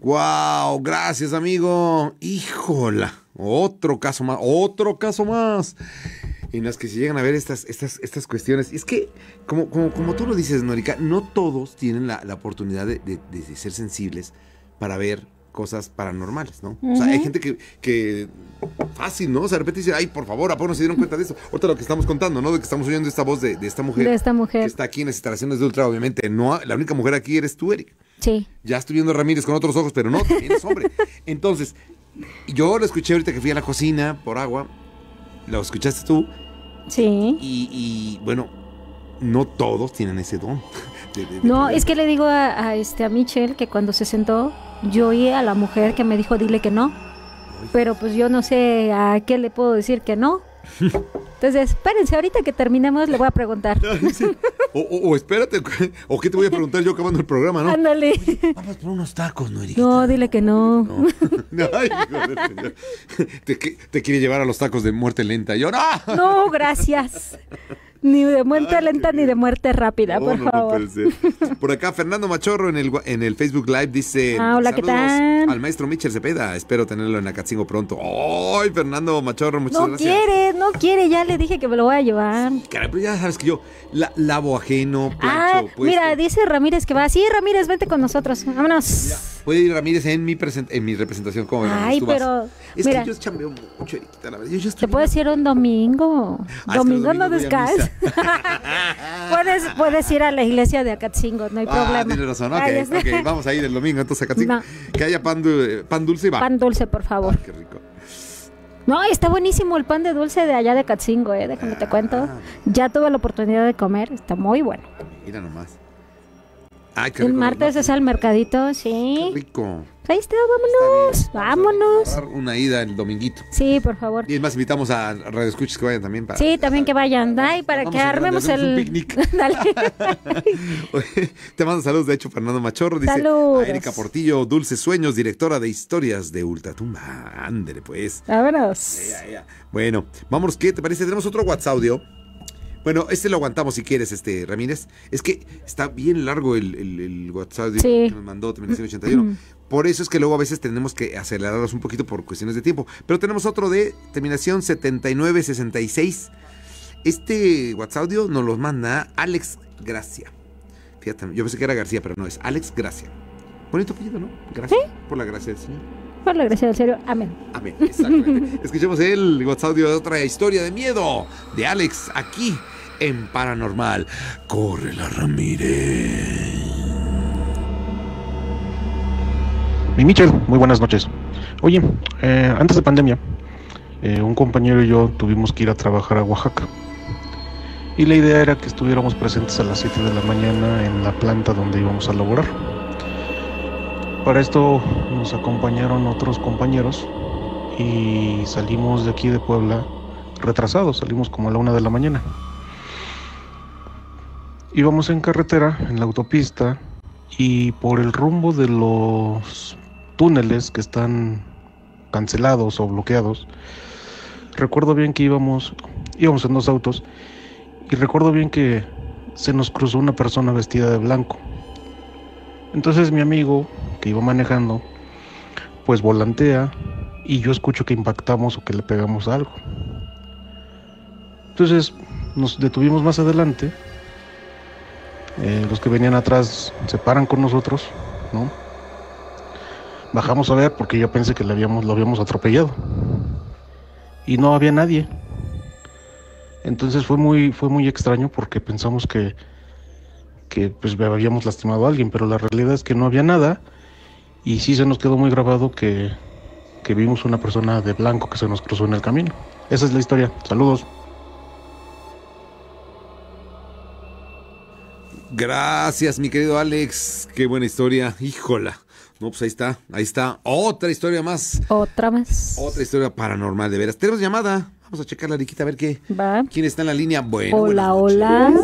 Wow, gracias, amigo. Híjola, otro caso más, otro caso más. En las que se llegan a ver estas, estas, estas cuestiones. Y es que, como, como, como tú lo dices, Norica, no todos tienen la, la oportunidad de, de, de ser sensibles para ver cosas paranormales, ¿no? Uh-huh. O sea, hay gente que, que fácil, ¿no? O sea, de repente dice, ay, por favor, ¿a poco no se dieron cuenta de eso? Ahorita lo que estamos contando, ¿no? De que estamos oyendo esta voz de, de esta mujer. De esta mujer. Que está aquí en las instalaciones de Ultra, obviamente. No, la única mujer aquí eres tú, Eric. Sí. Ya estoy viendo a Ramírez con otros ojos, pero no, también es hombre. Entonces, yo lo escuché ahorita que fui a la cocina por agua. ¿Lo escuchaste tú? Sí. Y, y bueno, no todos tienen ese don. De, de, de no, poder. Es que le digo a, a, este, a Michelle que cuando se sentó, yo oí a la mujer que me dijo, dile que no. Pero pues yo no sé a qué le puedo decir que no. Entonces, espérense, ahorita que terminemos le voy a preguntar. Sí. O, o, o espérate, o qué te voy a preguntar yo acabando el programa, ¿no? Ándale. Vamos por unos tacos, ¿no, Eriquita? No, dile que no. no. Ay, joder, te, te quiere llevar a los tacos de muerte lenta. Yo, no. No, gracias. Ni de muerte Ay, lenta ni de muerte rápida, no, por no, favor. No puede ser. Por acá, Fernando Machorro en el, en el Facebook Live dice: ah, hola, ¿qué tal? Al maestro Michel Cepeda. Espero tenerlo en Acatzingo pronto. ¡Ay, Fernando Machorro! Muchas no gracias. No quiere, no quiere. Ya le dije que me lo voy a llevar. Caray, pero ya sabes que yo la, lavo ajeno, plancho, ah, puesto. Mira, dice Ramírez que va. Sí, Ramírez, vente con nosotros. Vámonos. Mira, puede ir Ramírez en mi, present, en mi representación. ¿Cómo Ay, tú pero. Vas? Es mira, que yo chambeo mucho, Eriquita, la verdad. Yo ya estoy te puedes ir un domingo. Ah, domingo, es que no descansas. puedes, puedes ir a la iglesia de Acatzingo, no hay ah, problema. Tienes razón, ok, Ay, okay. Vamos a ir el domingo entonces a Acatzingo. No. Que haya pan, du pan dulce y va. Pan dulce, por favor. Ay, qué rico. No, está buenísimo el pan de dulce de allá de Acatzingo, eh, déjame ah. te cuento. Ya tuve la oportunidad de comer, está muy bueno. Mira nomás. Ay, qué el rico, martes no, es al mercadito, sí. Qué rico. Ahí está, vámonos, está vámonos. A una ida el dominguito. Sí, por favor. Y es más, invitamos a Radio Escuchas que vayan también. Para, sí, también que vayan, Ay, para que armemos el... un picnic. Dale. Te mando saludos, de hecho, Fernando Machorro. Dice saludos. A Erika Portillo, Dulces Sueños, directora de historias de Ultratumba. Ándele, pues. Vámonos. Ya, ya. Bueno, vámonos, ¿qué te parece? Tenemos otro WhatsApp audio. Bueno, este lo aguantamos si quieres, este Ramírez. Es que está bien largo el, el, el WhatsApp sí. que nos mandó terminación ochenta y uno. Por eso es que luego a veces tenemos que acelerarlos un poquito por cuestiones de tiempo. Pero tenemos otro de terminación setenta y nueve sesenta y seis. Este WhatsApp audio nos los manda Alex Gracia. Fíjate, yo pensé que era García, pero no, es Alex Gracia. Bonito apellido, ¿no? Gracias. ¿Sí? Por la gracia del Señor. Por la gracia del Señor. Amén. Amén, exactamente. Escuchemos el WhatsApp audio de otra historia de miedo de Alex aquí en Paranormal. Corre la Ramírez. Mi Michel, muy buenas noches. Oye, eh, antes de pandemia, eh, un compañero y yo tuvimos que ir a trabajar a Oaxaca. Y la idea era que estuviéramos presentes a las siete de la mañana en la planta donde íbamos a laborar. Para esto nos acompañaron otros compañeros y salimos de aquí de Puebla retrasados, salimos como a la una de la mañana. Íbamos en carretera, en la autopista, y por el rumbo de los túneles que están cancelados o bloqueados, recuerdo bien que íbamos, íbamos en dos autos, y recuerdo bien que se nos cruzó una persona vestida de blanco. Entonces mi amigo, que iba manejando, pues volantea, y yo escucho que impactamos o que le pegamos a algo. Entonces nos detuvimos más adelante. Eh, los que venían atrás se paran con nosotros, ¿no? Bajamos a ver porque yo pensé que le habíamos, lo habíamos atropellado y no había nadie. Entonces fue muy, fue muy extraño porque pensamos que, que pues habíamos lastimado a alguien, pero la realidad es que no había nada y sí se nos quedó muy grabado que, que vimos una persona de blanco que se nos cruzó en el camino. Esa es la historia. Saludos. Gracias, mi querido Alex. Qué buena historia. Híjola. No, pues ahí está, ahí está. Otra historia más. Otra más. Otra historia paranormal, de veras. Tenemos llamada. Vamos a checar la Riquita a ver qué. Va. ¿Quién está en la línea? Bueno. Hola, hola.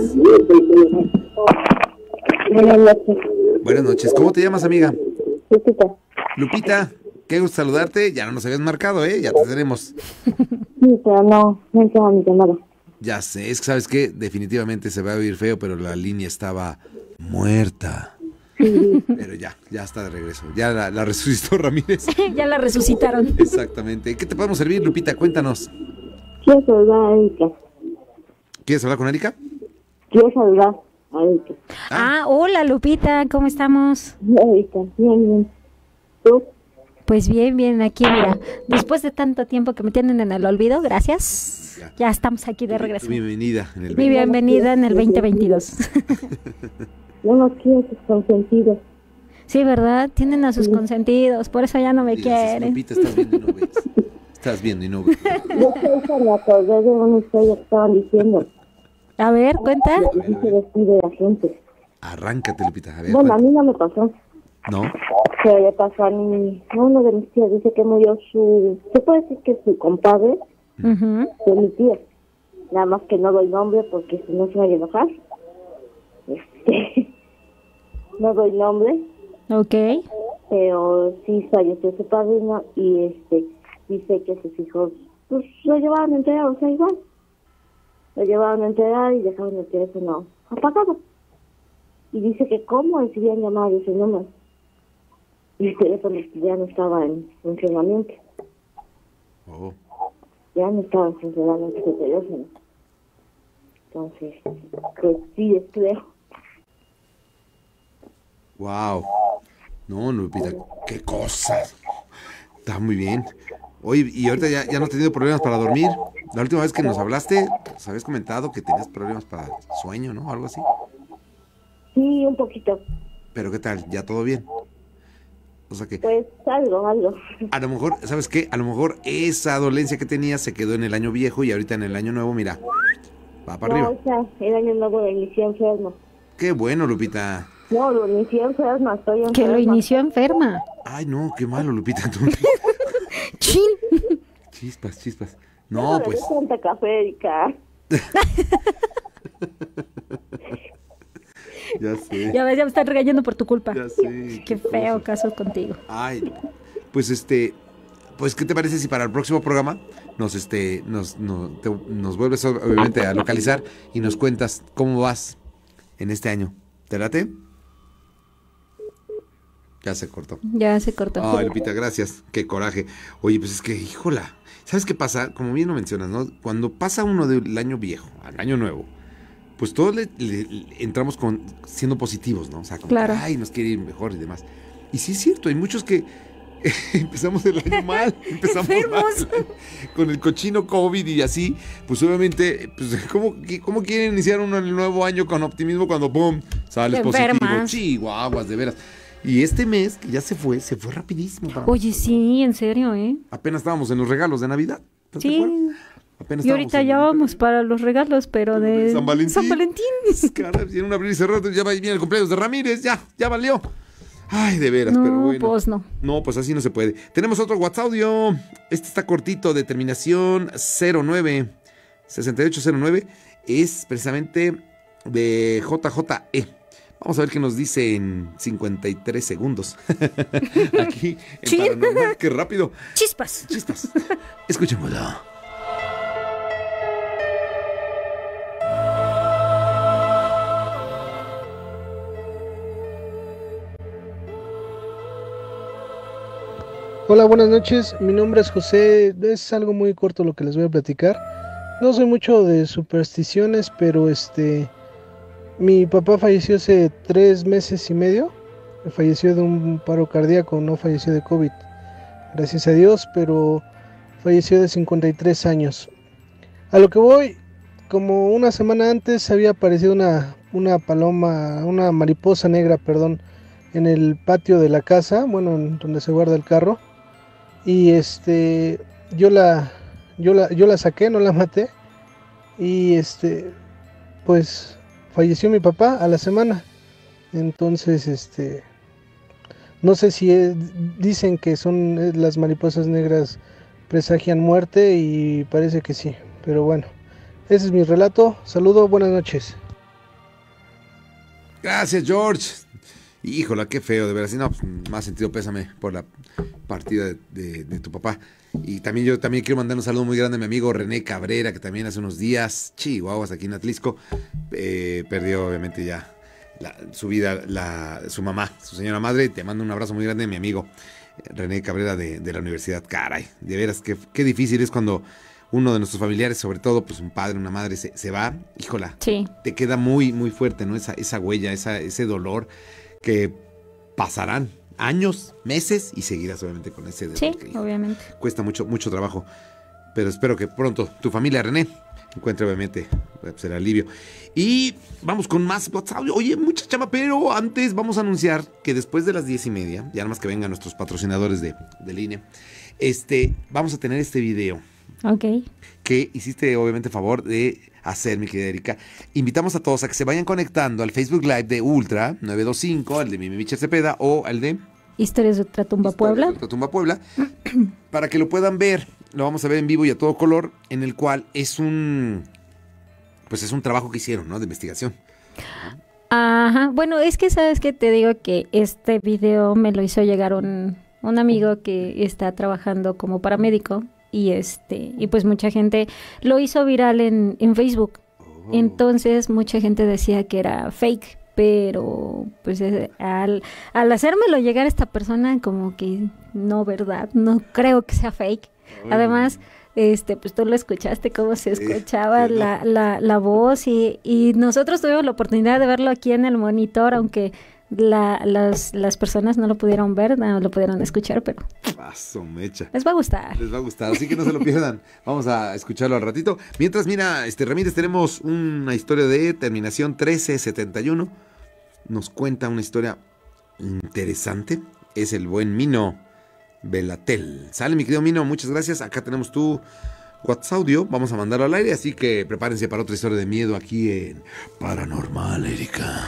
Buenas noches. Buenas noches. ¿Cómo te llamas, amiga? Lupita. Lupita, qué gusto saludarte. Ya no nos habías marcado, ¿eh? Ya te tenemos. Sí, pero no, no entraba mi llamada. Ya sé, es que sabes que definitivamente se va a oír feo, pero la línea estaba muerta. Pero ya, ya está de regreso. Ya la, la resucitó Ramírez. Ya la resucitaron. Exactamente. ¿Qué te podemos servir, Lupita? Cuéntanos. Quiero saludar a Erika. ¿Quieres hablar con Erika? Quiero saludar a Erika. Ah, hola Lupita, ¿cómo estamos? Erika, bien, bien. ¿Tú? Pues bien, bien, aquí mira, después de tanto tiempo que me tienen en el olvido, gracias. Ya, ya estamos aquí de regreso. Tu bienvenida en el Mi bienvenida en el veinte veintidós. No nos quiero sus consentidos. Sí, ¿verdad? Tienen a sus sí. consentidos, por eso ya no me sí, quieren. Lupita, estás viendo y no ves. Estás viendo y no ves. Yo sé me acordé de una historia que estaban diciendo. A ver, cuenta. A ver, se despide la gente. Arráncate, Lupita. A ver, bueno, cuenta. a mí no me pasó. ¿No? Se le pasó a mi, uno de mis tíos, dice que murió su, se puede decir que su compadre, uh-huh. de mi tía. Nada más que no doy nombre porque si no se va a enojar. Este, no doy nombre. Ok. Pero sí falleció su padrino y este dice que sus hijos pues lo llevaban a enterar, o sea, igual. Lo llevaban a enterar y dejaron el teléfono apagado. Y dice que cómo decidían llamar a ese número. Y el teléfono ya no estaba en funcionamiento. Oh. Ya no estaba en funcionamiento ese teléfono. Entonces, pues sí, es creo. Wow. No, Lupita, qué cosas. Está muy bien. Oye, y ahorita ya, ya no has tenido problemas para dormir. La última vez que nos hablaste, nos habías comentado que tenías problemas para sueño, ¿no? Algo así. Sí, un poquito. Pero ¿qué tal? ¿Ya todo bien? O sea que... Pues algo, algo. A lo mejor, ¿sabes qué? A lo mejor esa dolencia que tenías se quedó en el año viejo y ahorita en el año nuevo, mira, va para no, arriba. O sea, el año nuevo lo inició enfermo. Qué bueno, Lupita. No, lo inició enferma, estoy enferma. Que lo inició enferma. Ay, no, qué malo, Lupita. Chin. Chispas, chispas. No, no pues... Santa Café, Erika. Ya sé. Ya ves, ya me están regañando por tu culpa. Ya sé. Qué feo caso contigo. Ay, pues este, pues ¿qué te parece si para el próximo programa nos este nos no, te, nos vuelves obviamente a localizar y nos cuentas cómo vas en este año? ¿Te late? Ya se cortó. Ya se cortó. Ay, Lupita, gracias. Qué coraje. Oye, pues es que, híjola, ¿sabes qué pasa? Como bien lo mencionas, ¿no? Cuando pasa uno del año viejo al año nuevo, pues todos le, le, le entramos con siendo positivos, ¿no? O sea, como, claro. Ay, nos quiere ir mejor y demás. Y sí es cierto, hay muchos que eh, empezamos el año mal, empezamos mal, con el cochino COVID y así, pues obviamente, pues ¿cómo, cómo quieren iniciar uno el nuevo año con optimismo cuando ¡pum! Sales positivo? Chihuahuas, de veras. Y este mes, que ya se fue, se fue rapidísimo. Para Oye, sí, en serio, ¿eh? Apenas estábamos en los regalos de Navidad. Sí. Apenas y ahorita ya vamos para los regalos, pero de San Valentín. San Valentín. Caray, viene un abrir y cerrar, ya va, viene el cumpleaños de Ramírez, ya, ya valió. Ay, de veras, no, pero bueno. pues no. No, pues así no se puede. Tenemos otro WhatsApp audio. Este está cortito, de terminación cero nueve, sesenta y ocho cero nueve. Es precisamente de J J E. Vamos a ver qué nos dice en cincuenta y tres segundos. Aquí en Paranormal. Qué rápido. Chispas. Chispas. Escuchémoslo. Hola, buenas noches. Mi nombre es José. Es algo muy corto lo que les voy a platicar. No soy mucho de supersticiones, pero este... Mi papá falleció hace tres meses y medio. Falleció de un paro cardíaco, no falleció de COVID. Gracias a Dios, pero falleció de cincuenta y tres años. A lo que voy, como una semana antes había aparecido una, una paloma, una mariposa negra, perdón, en el patio de la casa, bueno, en donde se guarda el carro. Y este, yo la, yo la, yo la saqué, no la maté. Y este, pues... falleció mi papá a la semana. Entonces, este, no sé si es, dicen que son las mariposas negras presagian muerte y parece que sí. Pero bueno, ese es mi relato. Saludo, buenas noches. Gracias, George. Híjola, qué feo, de veras. No, pues, más sentido pésame por la partida de, de, de tu papá. Y también yo también quiero mandar un saludo muy grande a mi amigo René Cabrera, que también hace unos días, chihuahuas, aquí en Atlisco, eh, perdió obviamente ya la, su vida, la, su mamá, su señora madre. Te mando un abrazo muy grande, mi amigo René Cabrera de, de la universidad. Caray, de veras, qué, qué difícil es cuando uno de nuestros familiares, sobre todo pues un padre, una madre, se, se va. Híjola, sí. Te queda muy, muy fuerte, ¿no? Esa, esa huella, esa, ese dolor que pasarán años, meses y seguirás obviamente con ese dolor. Sí, que, obviamente. Cuesta mucho, mucho trabajo, pero espero que pronto tu familia, René, encuentre obviamente pues, el alivio. Y vamos con más WhatsApp. Oye, mucha chama, pero antes vamos a anunciar que después de las diez y media, ya nada más que vengan nuestros patrocinadores de, de línea, este, vamos a tener este video. Ok. Que hiciste obviamente favor de hacer, mi querida Erika. Invitamos a todos a que se vayan conectando al Facebook Live de Ultra nueve dos cinco, al de Mimi Michel Cepeda o al de Historias de Ultratumba Puebla. De Ultratumba Puebla, para que lo puedan ver. Lo vamos a ver en vivo y a todo color, en el cual es un, pues es un trabajo que hicieron, ¿no? De investigación. Ajá. Bueno, es que sabes que te digo que este video me lo hizo llegar un, un amigo que está trabajando como paramédico. Y este, y pues mucha gente lo hizo viral en, en Facebook. Oh. Entonces mucha gente decía que era fake, pero pues eh, al, al hacérmelo llegar esta persona como que no, ¿verdad? No creo que sea fake. Oh. Además, este, pues tú lo escuchaste cómo se escuchaba sí, sí, la, la, la voz y, y nosotros tuvimos la oportunidad de verlo aquí en el monitor, aunque La, las, las personas no lo pudieron ver, no lo pudieron escuchar, pero Paso, mecha. les va a gustar. Les va a gustar, así que no se lo pierdan. Vamos a escucharlo al ratito. Mientras, mira, este Ramírez, tenemos una historia de terminación trece setenta y uno. Nos cuenta una historia interesante. Es el buen Mino Velatel. Sale, mi querido Mino, muchas gracias. Acá tenemos tu WhatsApp audio, vamos a mandarlo al aire, así que prepárense para otra historia de miedo aquí en Paranormal, Erika.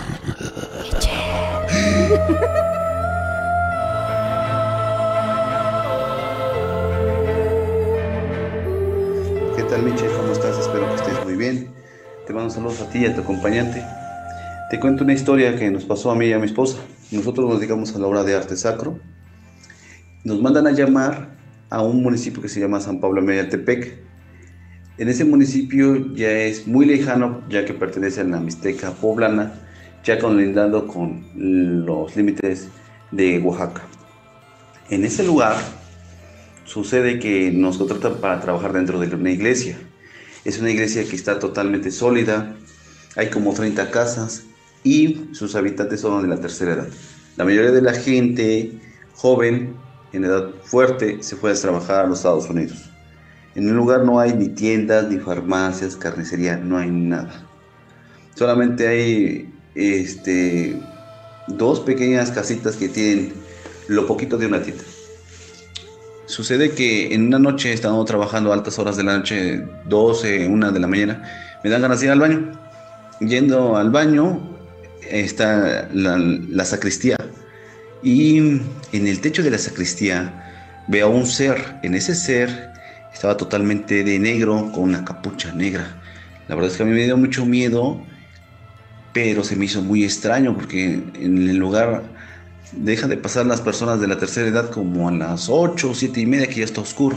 ¿Qué tal, Michel? ¿Cómo estás? Espero que estés muy bien. Te mando saludos a ti y a tu acompañante. Te cuento una historia que nos pasó a mí y a mi esposa. Nosotros nos dedicamos a la obra de arte sacro. Nos mandan a llamar a un municipio que se llama San Pablo Mayaltepec. En ese municipio ya es muy lejano, ya que pertenece a la Mixteca poblana, ya colindando con los límites de Oaxaca. En ese lugar sucede que nos contratan para trabajar dentro de una iglesia. Es una iglesia que está totalmente sólida, hay como treinta casas y sus habitantes son de la tercera edad. La mayoría de la gente joven, en edad fuerte, se fue a trabajar a los Estados Unidos. En el lugar no hay ni tiendas, ni farmacias, carnicería, no hay nada. Solamente hay este, dos pequeñas casitas que tienen lo poquito de una tienda. Sucede que en una noche, estando trabajando a altas horas de la noche, doce, una de la mañana, me dan ganas de ir al baño. Yendo al baño está la, la sacristía. Y en el techo de la sacristía veo un ser. En ese ser estaba totalmente de negro, con una capucha negra. La verdad es que a mí me dio mucho miedo, pero se me hizo muy extraño porque en el lugar dejan de pasar las personas de la tercera edad como a las ocho, siete y media, que ya está oscuro.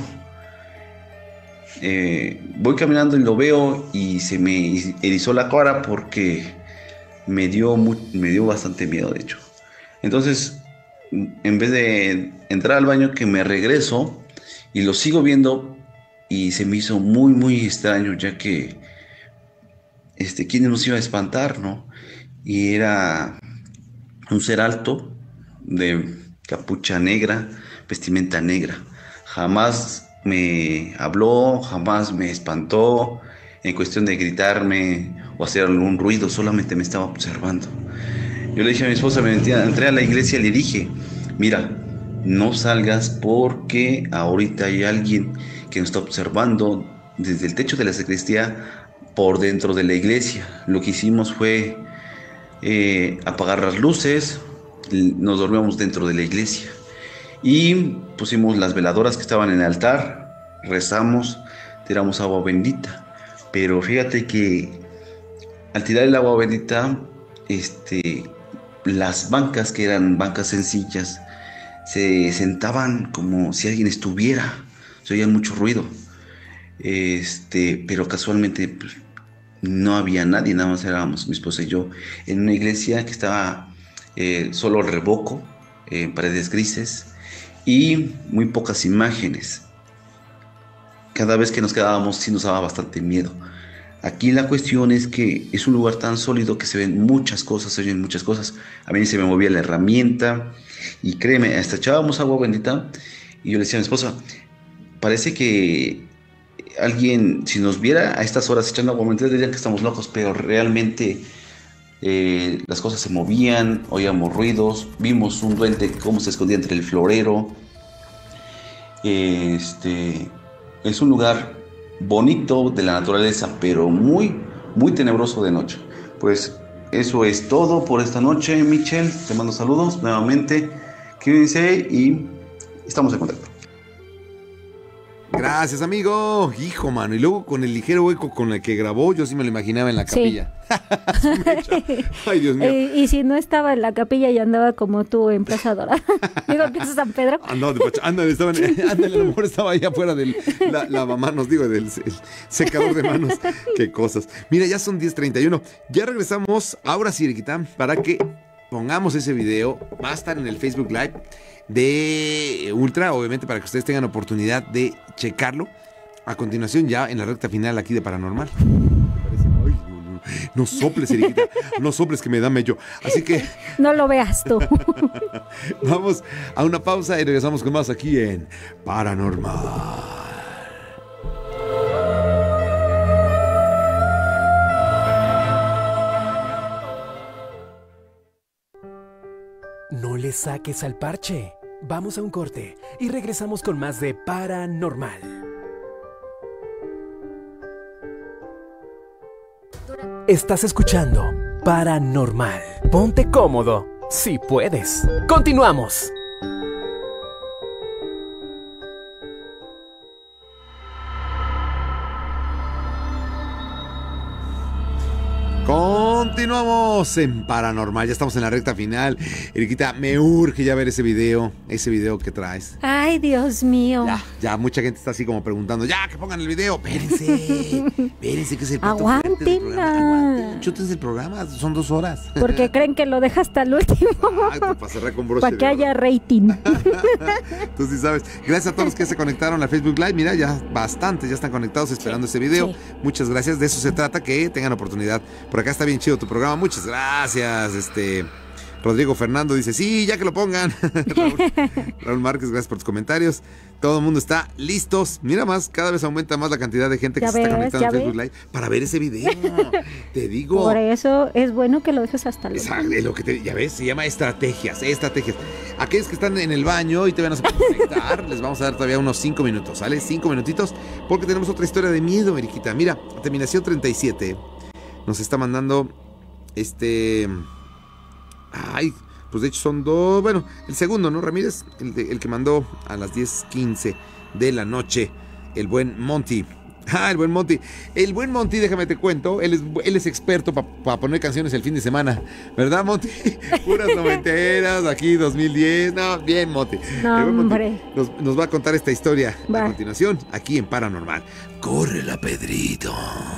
Eh, voy caminando y lo veo y se me erizó la cara porque me dio, muy, me dio bastante miedo, de hecho. Entonces, en vez de entrar al baño, que me regreso y lo sigo viendo, y se me hizo muy muy extraño, ya que este, ¿quién nos iba a espantar, no? Y era un ser alto, de capucha negra, vestimenta negra. Jamás me habló, jamás me espantó en cuestión de gritarme o hacer algún ruido, solamente me estaba observando. Yo le dije a mi esposa, me metí, entré a la iglesia y le dije, mira, no salgas porque ahorita hay alguien que nos está observando desde el techo de la sacristía por dentro de la iglesia. Lo que hicimos fue eh, apagar las luces, nos dormíamos dentro de la iglesia y pusimos las veladoras que estaban en el altar, rezamos, tiramos agua bendita. Pero fíjate que al tirar el agua bendita, este... las bancas, que eran bancas sencillas, se sentaban como si alguien estuviera, se oía mucho ruido, este, pero casualmente pues, no había nadie, nada más éramos mi esposa y yo, en una iglesia que estaba eh, solo revoco, eh, paredes grises y muy pocas imágenes. Cada vez que nos quedábamos sí nos daba bastante miedo. Aquí la cuestión es que es un lugar tan sólido que se ven muchas cosas, se oyen muchas cosas. A mí se me movía la herramienta y créeme, hasta echábamos agua bendita y yo le decía a mi esposa, parece que alguien, si nos viera a estas horas echando agua bendita, dirían que estamos locos, pero realmente eh, las cosas se movían, oíamos ruidos, vimos un duende cómo se escondía entre el florero. Este, es un lugar bonito de la naturaleza, pero muy, muy tenebroso de noche. Pues eso es todo por esta noche, Michelle. Te mando saludos nuevamente. Cuídense y estamos en contacto. Gracias, amigo. Hijo, mano. Y luego con el ligero eco con el que grabó, yo sí me lo imaginaba en la capilla. Sí. Ay, Dios mío. Eh, y si no estaba en la capilla y andaba como tú en Plaza Dorada. Digo, Plaza San Pedro. Andaba de Pacha. Ándale, estaba en- ándale, a lo mejor estaba ahí afuera del la- lavamanos, digo, del el secador de manos. Qué cosas. Mira, ya son diez treinta y uno. Ya regresamos, ahora sí, Eriquita, para que pongamos ese video. Va a estar en el Facebook Live de Ultra, obviamente, para que ustedes tengan oportunidad de checarlo. A continuación, ya en la recta final aquí de Paranormal. Ay, no, no, no soples, Eriquita, no soples que me da mello. Así que No lo veas tú. vamos a una pausa y regresamos con más aquí en Paranormal. No le saques al parche. Vamos a un corte y regresamos con más de Paranormal. Estás escuchando Paranormal. Ponte cómodo, si puedes. Continuamos. Continuamos en Paranormal, ya estamos en la recta final. Eriquita, me urge ya ver ese video, ese video que traes. Ay, Dios mío. Ya, ya mucha gente está así como preguntando, ya, que pongan el video. Espérense, espérense que es el plato fuerte del programa. Aguántenla. Aguanten, chútense el programa, son dos horas. Porque creen que lo deja hasta el último. Exacto, para cerrar con broche Para de que oro. haya rating. Tú sí sabes. Gracias a todos los que se conectaron al Facebook Live. Mira, ya bastantes ya están conectados esperando ese video. sí. Muchas gracias. De eso se trata, que tengan oportunidad. Por acá está bien chido tu programa. Muchas gracias. Este Rodrigo Fernando dice, sí, ya que lo pongan. Raúl, Raúl Márquez, gracias por tus comentarios. Todo el mundo está listos. Mira más, cada vez aumenta más la cantidad de gente que Ya se está ves, conectando ya al Facebook ves. Live para ver ese video. Te digo. Por eso es bueno que lo dejes hasta el Exacto, último. es lo que te, ya ves, se llama estrategias, estrategias. Aquellos que están en el baño y todavía no se pueden conectar, les vamos a dar todavía unos cinco minutos, ¿sale? Cinco minutitos, porque tenemos otra historia de miedo, Eriquita. Mira, terminación treinta y siete nos está mandando este... Ay, pues de hecho son dos... Bueno, el segundo, ¿no, Ramírez? El, de- el que mandó a las diez quince de la noche, el buen Monty. Ah, el buen Monty. El buen Monty, déjame te cuento, él es, él es experto para pa poner canciones el fin de semana. ¿Verdad, Monty? Puras noventeras, aquí dos mil diez. No, bien, Monty. No, El buen Monty hombre. Nos, nos va a contar esta historia Va. a continuación, aquí en Paranormal. Córrela, Pedrito.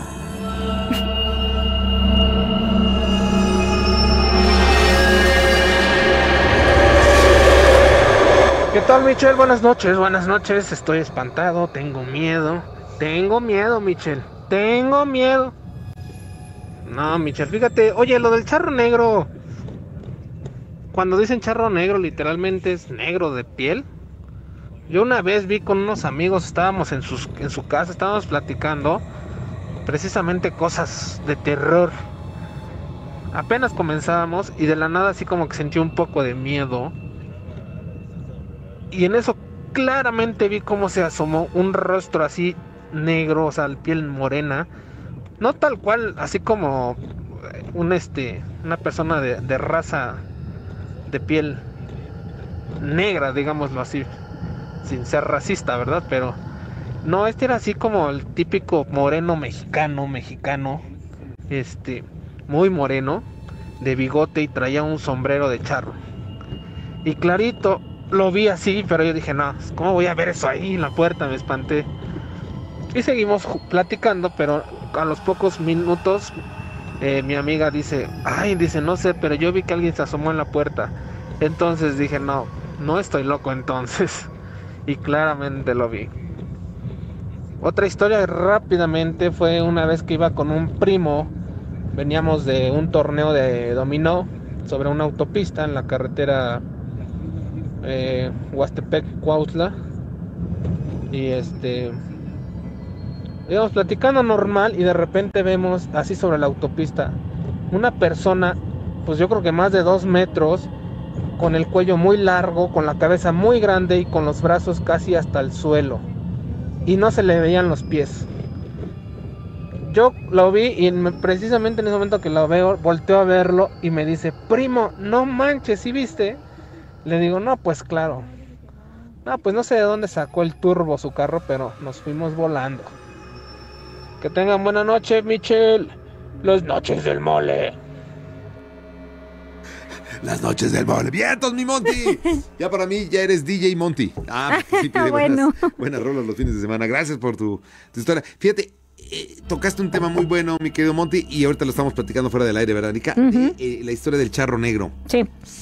¿Qué tal, Michelle? Buenas noches, buenas noches. Estoy espantado, tengo miedo. Tengo miedo, Michelle. Tengo miedo. No, Michelle, fíjate. Oye, lo del charro negro. Cuando dicen charro negro, literalmente es negro de piel. Yo una vez vi con unos amigos, estábamos en, sus, en su casa, estábamos platicando precisamente cosas de terror. Apenas comenzábamos y de la nada así como que sentí un poco de miedo. Y en eso claramente vi cómo se asomó un rostro así negro, o sea, piel morena. No tal cual, así como un este, una persona de, de raza de piel negra, digámoslo así, sin ser racista, ¿verdad? Pero no, este era así como el típico moreno mexicano, mexicano, este, muy moreno, de bigote y traía un sombrero de charro. Y clarito, lo vi así, pero yo dije, no, ¿cómo voy a ver eso ahí en la puerta? Me espanté. Y seguimos ju- platicando, pero a los pocos minutos eh, mi amiga dice, ay, dice, no sé, pero yo vi que alguien se asomó en la puerta. Entonces dije, no, no estoy loco entonces. Y claramente lo vi. Otra historia rápidamente fue una vez que iba con un primo. Veníamos de un torneo de dominó sobre una autopista en la carretera eh, Huastepec-Cuautla. Y este... íbamos platicando normal y de repente vemos así sobre la autopista una persona, pues yo creo que más de dos metros, con el cuello muy largo, con la cabeza muy grande y con los brazos casi hasta el suelo. Y no se le veían los pies. Yo lo vi y me, precisamente en ese momento que lo veo, volteo a verlo y me dice, primo, no manches, ¿sí viste? Le digo, no, pues claro. No, pues no sé de dónde sacó el turbo su carro, pero nos fuimos volando. Que tengan buena noche, Michel. Las noches del mole. Las noches del mole. ¡Vientos, mi Monty! Ya para mí ya eres D J Monty. Ah, sí, pide bueno. buenas, buenas rolas los fines de semana. Gracias por tu, tu historia. Fíjate, eh, tocaste un tema muy bueno, mi querido Monty, y ahorita lo estamos platicando fuera del aire, ¿verdad, Nica? Uh-huh. eh, eh, la historia del charro negro. Sí.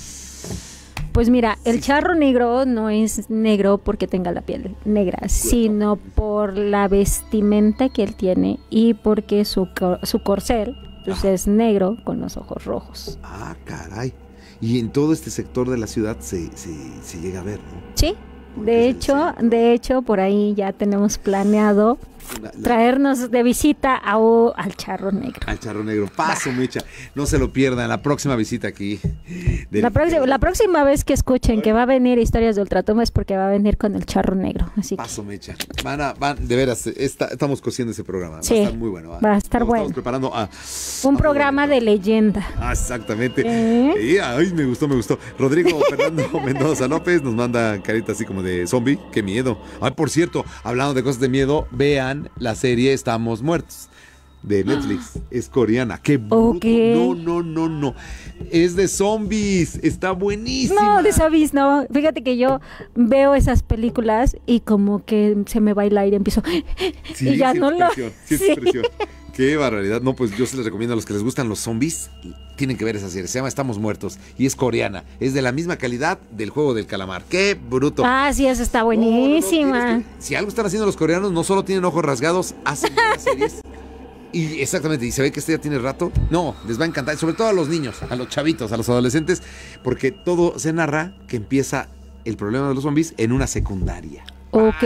Pues mira, el charro negro no es negro porque tenga la piel negra, sino por la vestimenta que él tiene y porque su, su corcel pues, es negro con los ojos rojos. Ah, caray. Y en todo este sector de la ciudad se, se, se llega a ver, ¿no? Sí, de hecho, de hecho, por ahí ya tenemos planeado la, la, traernos de visita a, o, al charro negro. Al charro negro, paso, bah. Mecha. No se lo pierdan, la próxima visita aquí. Del... La, próxima, la próxima vez que escuchen que va a venir Historias de Ultratumba es porque va a venir con el charro negro. Así paso, que... Mecha. Van a, van, de veras, está, estamos cosiendo ese programa. Sí, va a estar muy bueno. Va, va a estar estamos, bueno. Estamos preparando a... un a programa de leyenda. Ah, exactamente. ¿Eh? Y, ay, me gustó, me gustó. Rodrigo Fernando Mendoza López nos manda carita así como de zombie. Qué miedo. Ay, por cierto, hablando de cosas de miedo, vean la serie Estamos Muertos de Netflix. Es coreana. Qué bruto. Okay. No, no, no, no. Es de zombies. Está buenísima. No, de zombies no. Fíjate que yo veo esas películas y como que se me va el aire, empiezo. Sí, y ya sí no lo. Sí, sí. Qué barbaridad. No, pues yo se les recomiendo a los que les gustan los zombies. Tienen que ver esa serie. Se llama Estamos Muertos y es coreana. Es de la misma calidad del Juego del Calamar. ¡Qué bruto! Ah, sí, esa está buenísima. No, no, no, que, si algo están haciendo los coreanos, no solo tienen ojos rasgados, hacen buenas series. Y exactamente, y se ve que este ya tiene rato. No, les va a encantar. Sobre todo a los niños, a los chavitos, a los adolescentes. Porque todo se narra que empieza el problema de los zombies en una secundaria. Ok.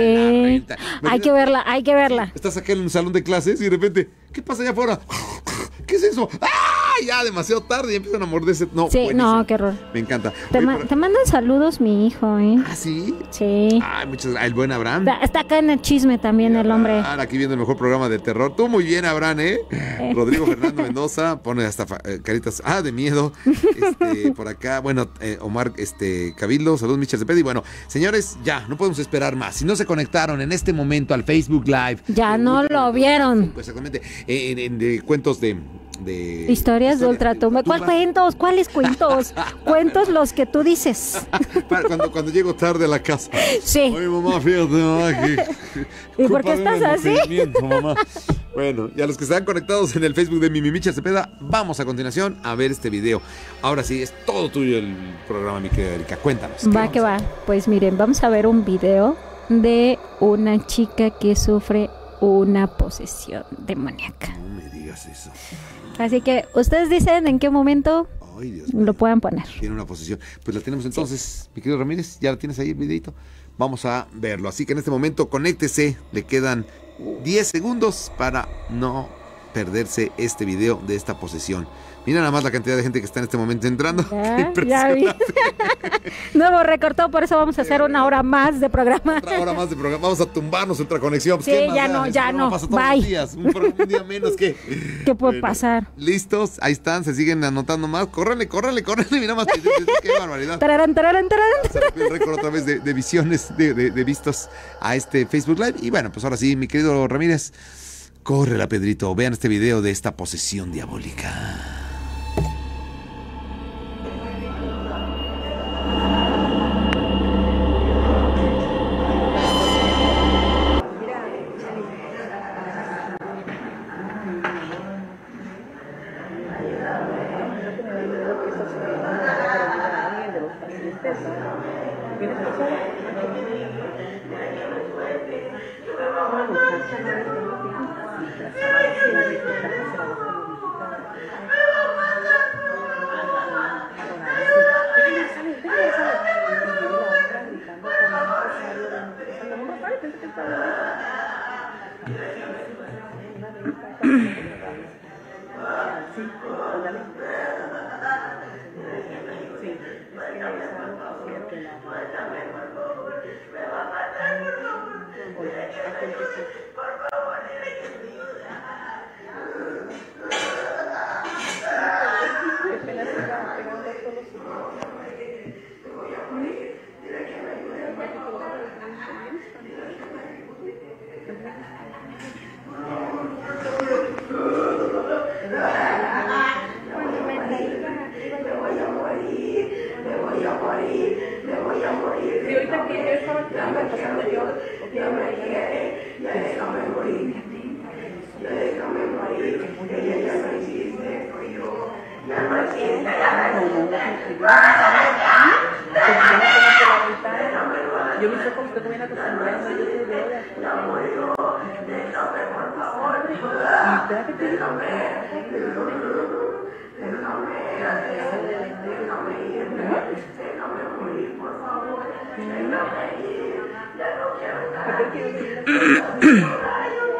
Hay que verla, hay que verla. Estás acá en un salón de clases y de repente, ¿qué pasa allá afuera? ¿Qué es eso? ¡Ah! Ya demasiado tarde y empiezan a morderse. No, sí, buenísimo. No, qué horror. Me encanta. Te, Oye, ma pero... te mandan saludos mi hijo, ¿eh? ¿Ah, sí? Sí. Ay, muchas gracias. El buen Abraham. Está, está acá en el chisme también el hombre. Ah, aquí viendo el mejor programa de terror. Tú muy bien, Abraham, ¿eh? eh. Rodrigo Fernando Mendoza pone hasta eh, caritas. Ah, de miedo. Este, por acá, bueno, eh, Omar este, Cabildo. Saludos, Michel Cepeda. Y bueno, señores, ya, no podemos esperar más. Si no se conectaron en este momento al Facebook Live. Ya eh, no lo vieron. Exactamente. Eh, en, en de cuentos de... De historias historia, de Ultratumba. ¿Cuál cuentos? ¿Cuáles cuentos? Cuentos los que tú dices. Cuando, cuando llego tarde a la casa. Sí. Oye, mamá, fíjate, mamá. Que, ¿Y por qué estás así? Mamá. Bueno, y a los que están conectados en el Facebook de Mimi Michel Cepeda, vamos a continuación a ver este video. Ahora sí, es todo tuyo el programa, mi querida Erika. Cuéntanos. Va que va. Pues miren, vamos a ver un video de una chica que sufre una posesión demoníaca. No me digas eso. Así que ustedes dicen en qué momento Ay, Dios lo puedan poner. Tiene una posesión. Pues la tenemos entonces, sí. Mi querido Ramírez, ya la tienes ahí el videito. Vamos a verlo. Así que en este momento conéctese. Le quedan diez segundos para no perderse este video de esta posesión. Mira nada más la cantidad de gente que está en este momento entrando. Ya, ya vi. Nuevo recortó, por eso vamos a hacer una hora más de programa. Otra hora más de programa. Vamos a tumbarnos otra conexión. Sí, ya no, ya no. Pasa todos Bye. Los días. Un, un día menos que. ¿Qué puede bueno, pasar? Listos, ahí están, se siguen anotando más. Córranle, córranle, córranle. Mira más. Qué barbaridad. Tararán, tararán, tararán. El récord otra vez de, de visiones, de, de, de vistos a este Facebook Live. Y bueno, pues ahora sí, mi querido Ramírez, córrela, Pedrito. Vean este video de esta posesión diabólica. Yo me sé como que no viene acostumbrando, yo te veo de afuera. Déjame, por favor. Y déjame, déjame, déjame morir, por favor. Déjame ir. Ya no quiero estar.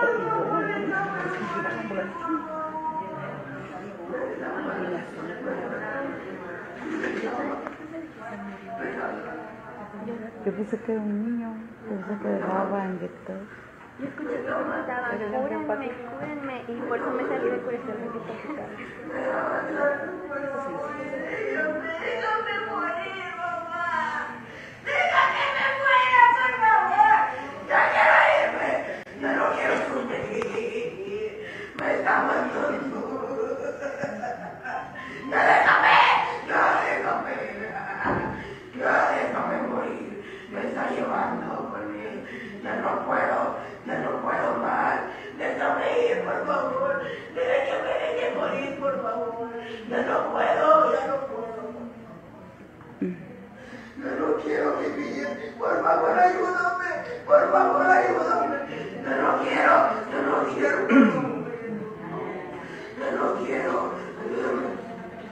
Yo pensé que era un niño, pensé que dejaba inyectar. Yo escuché que gritaban, cúrenme, cúrenme, y por eso me salí de cuestión de que hospital. Déjame morir, mamá. Déjame que me muera, por favor. Ya quiero irme. Ya no quiero sufrir. Me está matando. Ya déjame. Ya déjame. Ya déjame morir. Me está llevando por mí. Ya no puedo. Ya no puedo más. Déjame ir, por favor. Dile que me deje morir, por favor. Ya no puedo. Ya no puedo. Yo no quiero vivir. Por favor, ayúdame. Por favor, ayúdame. Yo no quiero. Yo no quiero. Yo no quiero. Ayúdame.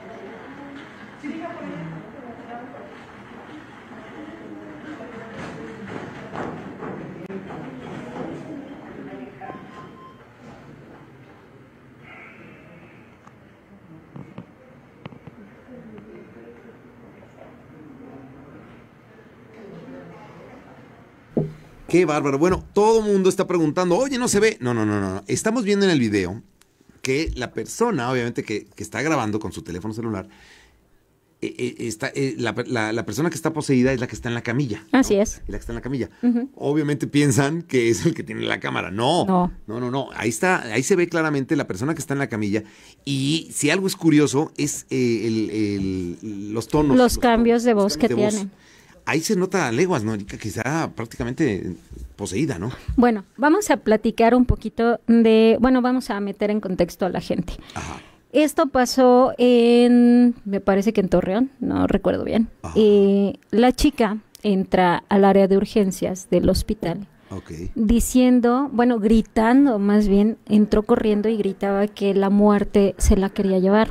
Qué bárbaro. Bueno, todo el mundo está preguntando, oye, no se ve. No, no, no, no. Estamos viendo en el video que la persona, obviamente, que, que está grabando con su teléfono celular, eh, eh, está, eh, la, la, la persona que está poseída es la que está en la camilla. Así ¿no? es. Y la que está en la camilla. Uh-huh. Obviamente piensan que es el que tiene la cámara. No. No. No, no, no. Ahí está, ahí se ve claramente la persona que está en la camilla. Y si algo es curioso, es eh, el, el, los tonos. Los, los cambios tonos, de los voz que cambios de tiene. voz. Ahí se nota a leguas, ¿no? Que está prácticamente poseída, ¿no? Bueno, vamos a platicar un poquito de, bueno, vamos a meter en contexto a la gente. Ajá. Esto pasó en, me parece que en Torreón, no recuerdo bien. Eh, la chica entra al área de urgencias del hospital. Okay. Diciendo, bueno, gritando más bien, entró corriendo y gritaba que la muerte se la quería llevar.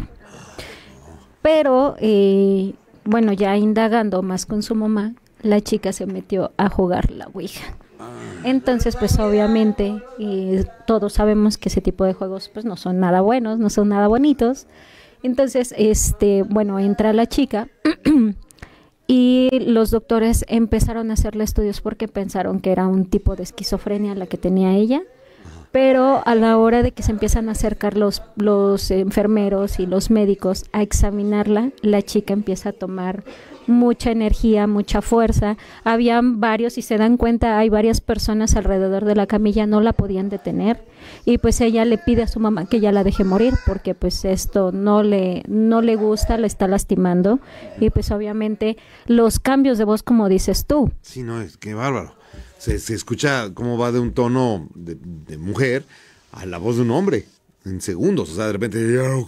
Pero, eh, bueno, ya indagando más con su mamá, la chica se metió a jugar la Ouija. Entonces, pues obviamente, eh, todos sabemos que ese tipo de juegos pues no son nada buenos, no son nada bonitos. Entonces, este, bueno, entra la chica y los doctores empezaron a hacerle estudios porque pensaron que era un tipo de esquizofrenia la que tenía ella. Pero a la hora de que se empiezan a acercar los, los enfermeros y los médicos a examinarla, la chica empieza a tomar mucha energía, mucha fuerza. Habían varios, si se dan cuenta, hay varias personas alrededor de la camilla, no la podían detener. Y pues ella le pide a su mamá que ya la deje morir porque pues esto no le, no le gusta, la está lastimando. Y pues obviamente los cambios de voz, como dices tú. Sí, no, es que bárbaro. Se, se escucha cómo va de un tono de, de mujer a la voz de un hombre. en segundos. O sea, de repente,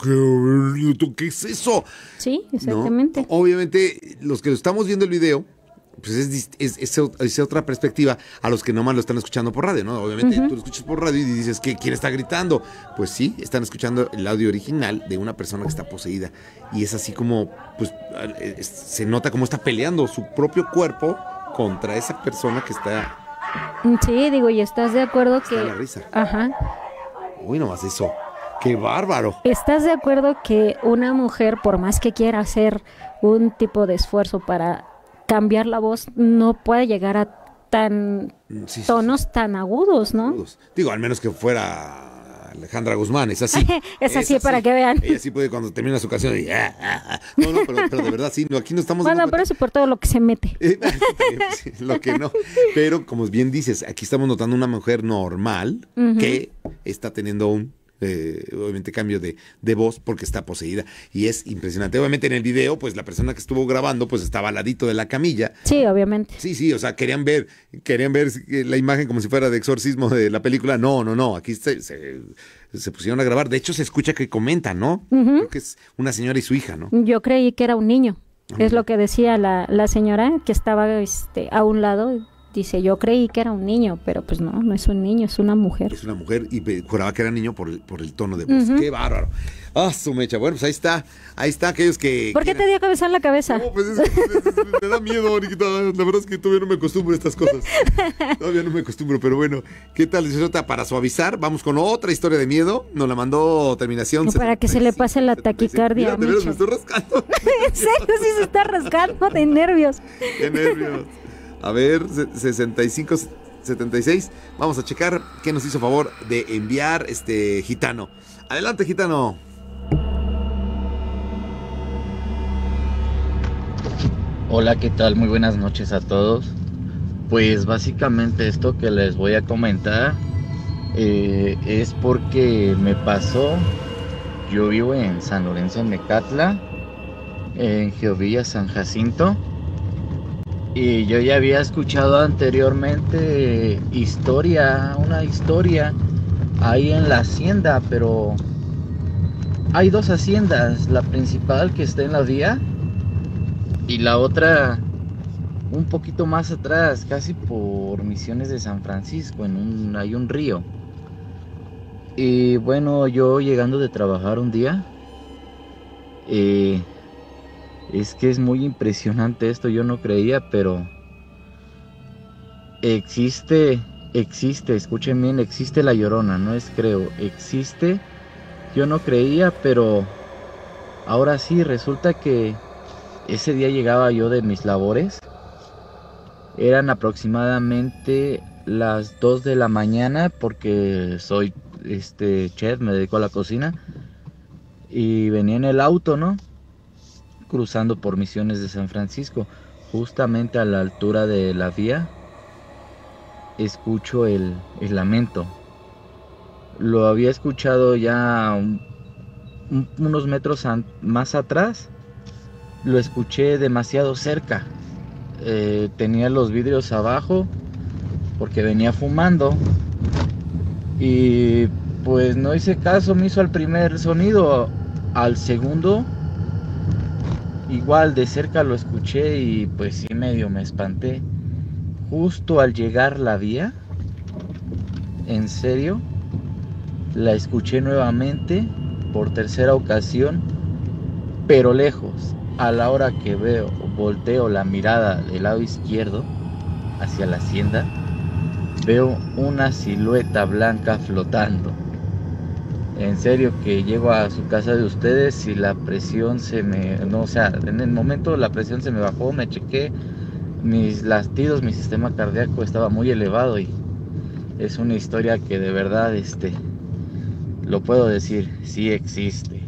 ¿qué es eso? Sí, exactamente. ¿No? Obviamente, los que estamos viendo el video, pues es, es, es, es otra perspectiva a los que nomás lo están escuchando por radio, ¿no? Obviamente, uh-huh. tú lo escuchas por radio y dices, ¿qué, ¿quién está gritando? Pues sí, están escuchando el audio original de una persona que está poseída. Y es así como, pues, se nota cómo está peleando su propio cuerpo contra esa persona que está... Sí, digo, y estás de acuerdo está que... la risa. Ajá. Uy, nomás eso. ¡Qué bárbaro! ¿Estás de acuerdo que una mujer, por más que quiera hacer un tipo de esfuerzo para cambiar la voz, no puede llegar a tan sí, sí, tonos sí. tan agudos, ¿no? Agudos. Digo, al menos que fuera Alejandra Guzmán, es así. es así es para así. que vean. Ella sí puede cuando termina su canción y... Ah, ah, ah. No, no, pero, pero de verdad sí, no, aquí no estamos... Bueno, pero eso por todo lo que se mete. Sí, lo que no. Pero como bien dices, aquí estamos notando una mujer normal uh-huh. que está teniendo un... Eh, obviamente cambio de, de voz porque está poseída y es impresionante. Obviamente en el video pues la persona que estuvo grabando pues estaba al ladito de la camilla. Sí, obviamente. Sí, sí, o sea, querían ver querían ver la imagen como si fuera de exorcismo de la película. No, no, no, aquí se, se, se pusieron a grabar. De hecho se escucha que comentan, ¿no? Uh-huh. Creo que es una señora y su hija, ¿no? Yo creí que era un niño. Uh-huh. Es lo que decía la, la señora que estaba este, a un lado. Dice, yo creí que era un niño, pero pues no, no es un niño, es una mujer. Es una mujer y juraba que era niño por el, por el tono de voz. Uh-huh. ¡Qué bárbaro! ¡Ah, su mecha! Bueno, pues ahí está, ahí está aquellos que... ¿Por qué quieran... te dio cabeza en la cabeza? No, pues es, es, es, es, me da miedo, Niquita. La verdad es que todavía no me acostumbro a estas cosas. Todavía no me acostumbro, pero bueno. ¿Qué tal, licenciada? Para suavizar, vamos con otra historia de miedo. Nos la mandó terminación... No, para que se le pase la taquicardia. Mira, de veras me estoy rascando. En serio, sí se está rascando de nervios. ¡Qué nervios! A ver, sesenta y cinco, setenta y seis. Vamos a checar qué nos hizo favor de enviar este Gitano. Adelante, Gitano. Hola, ¿qué tal? Muy buenas noches a todos. Pues básicamente esto que les voy a comentar eh, es porque me pasó. Yo vivo en San Lorenzo, en Mecatla, en Geovilla, San Jacinto. Y yo ya había escuchado anteriormente historia, una historia ahí en la hacienda, pero hay dos haciendas, la principal que está en la vía y la otra un poquito más atrás, casi por Misiones de San Francisco, en un, hay un río. Y bueno, yo llegando de trabajar un día, eh, es que es muy impresionante esto, yo no creía, pero existe, existe, escuchen bien, existe la Llorona, no es creo, existe, yo no creía, pero ahora sí, resulta que ese día llegaba yo de mis labores, eran aproximadamente las dos de la mañana, porque soy este chef, me dedico a la cocina, y venía en el auto, ¿no? Cruzando por Misiones de San Francisco, justamente a la altura de la vía, escucho el, el lamento. Lo había escuchado ya un, un, unos metros an, más atrás, lo escuché demasiado cerca. Eh, tenía los vidrios abajo porque venía fumando y pues no hice caso, me hizo al primer sonido, al segundo igual de cerca lo escuché y pues sí medio me espanté. Justo al llegar la vía, en serio, la escuché nuevamente por tercera ocasión, pero lejos. A la hora que veo, volteo la mirada del lado izquierdo hacia la hacienda, veo una silueta blanca flotando. En serio que llego a su casa de ustedes y la presión se me... No, o sea, en el momento la presión se me bajó, me chequé, mis latidos, mi sistema cardíaco estaba muy elevado y es una historia que de verdad, este, lo puedo decir, sí existe.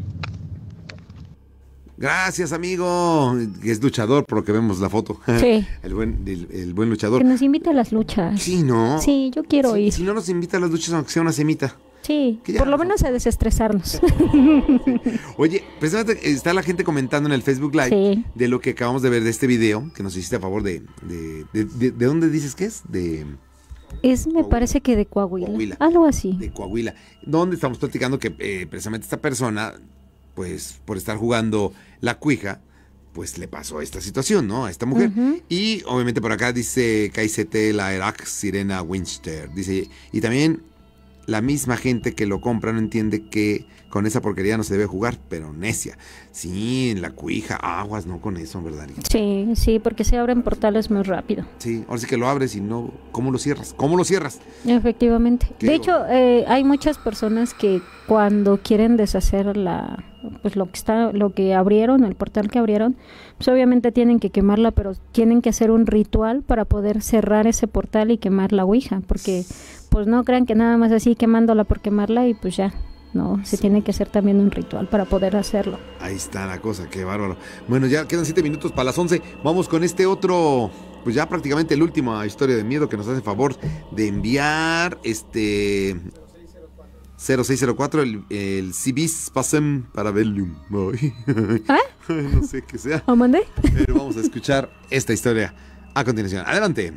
Gracias, amigo. Es luchador, por lo que vemos la foto. Sí. El buen, el, el buen luchador. Que nos invite a las luchas. Sí, ¿no? Sí, yo quiero sí, ir. Si no nos invita a las luchas, aunque sea una semita. Sí, por lo menos a desestresarnos. Sí. Oye, precisamente está la gente comentando en el Facebook Live sí. de lo que acabamos de ver de este video, que nos hiciste a favor de... ¿De, de, de, de dónde dices que es? De... Es, me Coahuila. parece que de Coahuila, Coahuila. algo así. De Coahuila, donde estamos platicando que eh, precisamente esta persona, pues por estar jugando la cuija, pues le pasó esta situación, ¿no? A esta mujer. Ujú. Y obviamente por acá dice K I C T, la Irak, Sirena Winchester. Dice, y también la misma gente que lo compra no entiende que con esa porquería no se debe jugar, pero necia. Sí, en la cuija, aguas, no con eso, ¿verdad? Sí, sí, porque se abren portales muy rápido. Sí, ahora sí que lo abres y no, ¿cómo lo cierras? ¿Cómo lo cierras? Efectivamente. Qué De hecho, eh, hay muchas personas que cuando quieren deshacer la, pues lo que está, lo que abrieron, el portal que abrieron, pues obviamente tienen que quemarla, pero tienen que hacer un ritual para poder cerrar ese portal y quemar la ouija, porque pues no crean que nada más así quemándola por quemarla y pues ya. No, se tiene que hacer también un ritual para poder hacerlo. Ahí está la cosa, qué bárbaro. Bueno, ya quedan siete minutos para las once. Vamos con este otro, pues ya prácticamente la última historia de miedo que nos hace favor de enviar este cero seis cero cuatro, el, el Civis Pasem Parabellum. Ay, ¿Eh? no sé qué sea. ¿O mandé? Pero vamos a escuchar esta historia a continuación. Adelante.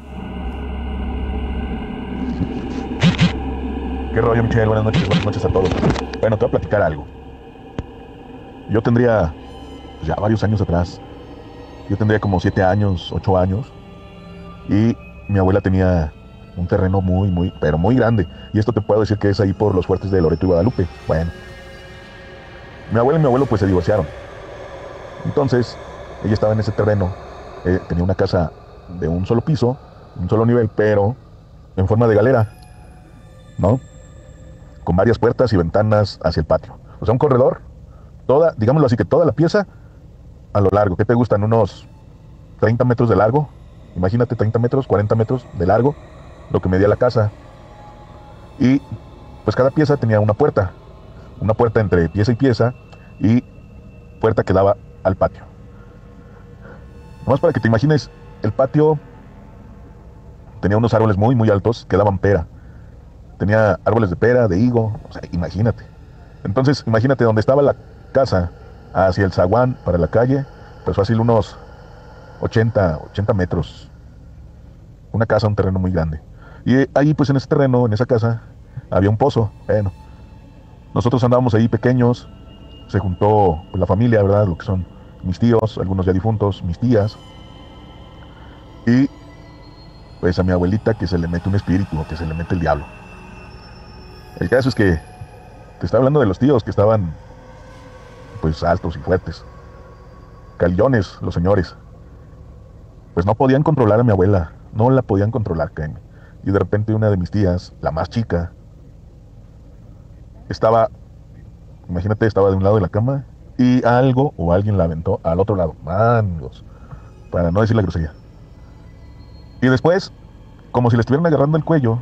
¿Qué rollo, Michelle? Buenas noches, buenas noches a todos. Bueno, te voy a platicar algo. Yo tendría, pues ya varios años atrás, yo tendría como siete años, ocho años, y mi abuela tenía un terreno muy, muy, pero muy grande. Y esto te puedo decir que es ahí por los fuertes de Loreto y Guadalupe. Bueno, mi abuela y mi abuelo pues se divorciaron. Entonces, ella estaba en ese terreno, eh, tenía una casa de un solo piso, un solo nivel, pero en forma de galera, ¿no? Con varias puertas y ventanas hacia el patio. O sea, un corredor, toda, digámoslo así, que toda la pieza a lo largo. ¿Qué te gustan? Unos treinta metros de largo. Imagínate, treinta metros, cuarenta metros de largo, lo que medía la casa. Y pues cada pieza tenía una puerta. Una puerta entre pieza y pieza y puerta que daba al patio. Nomás para que te imagines, el patio tenía unos árboles muy, muy altos que daban pera. Tenía árboles de pera, de higo, o sea, imagínate. Entonces, imagínate donde estaba la casa, hacia el zaguán, para la calle, pues fácil unos ochenta metros. Una casa, un terreno muy grande. Y ahí, pues en ese terreno, en esa casa, había un pozo. Bueno, nosotros andábamos ahí pequeños, se juntó pues, la familia, ¿verdad? Lo que son mis tíos, algunos ya difuntos, mis tías. Y pues a mi abuelita que se le mete un espíritu, que se le mete el diablo. El caso es que te está hablando de los tíos que estaban pues altos y fuertes, calillones los señores. Pues no podían controlar a mi abuela, no la podían controlar, créeme. Y de repente una de mis tías, la más chica, estaba, imagínate, estaba de un lado de la cama y algo o alguien la aventó al otro lado, mangos, para no decir la grosería. Y después, como si le estuvieran agarrando el cuello,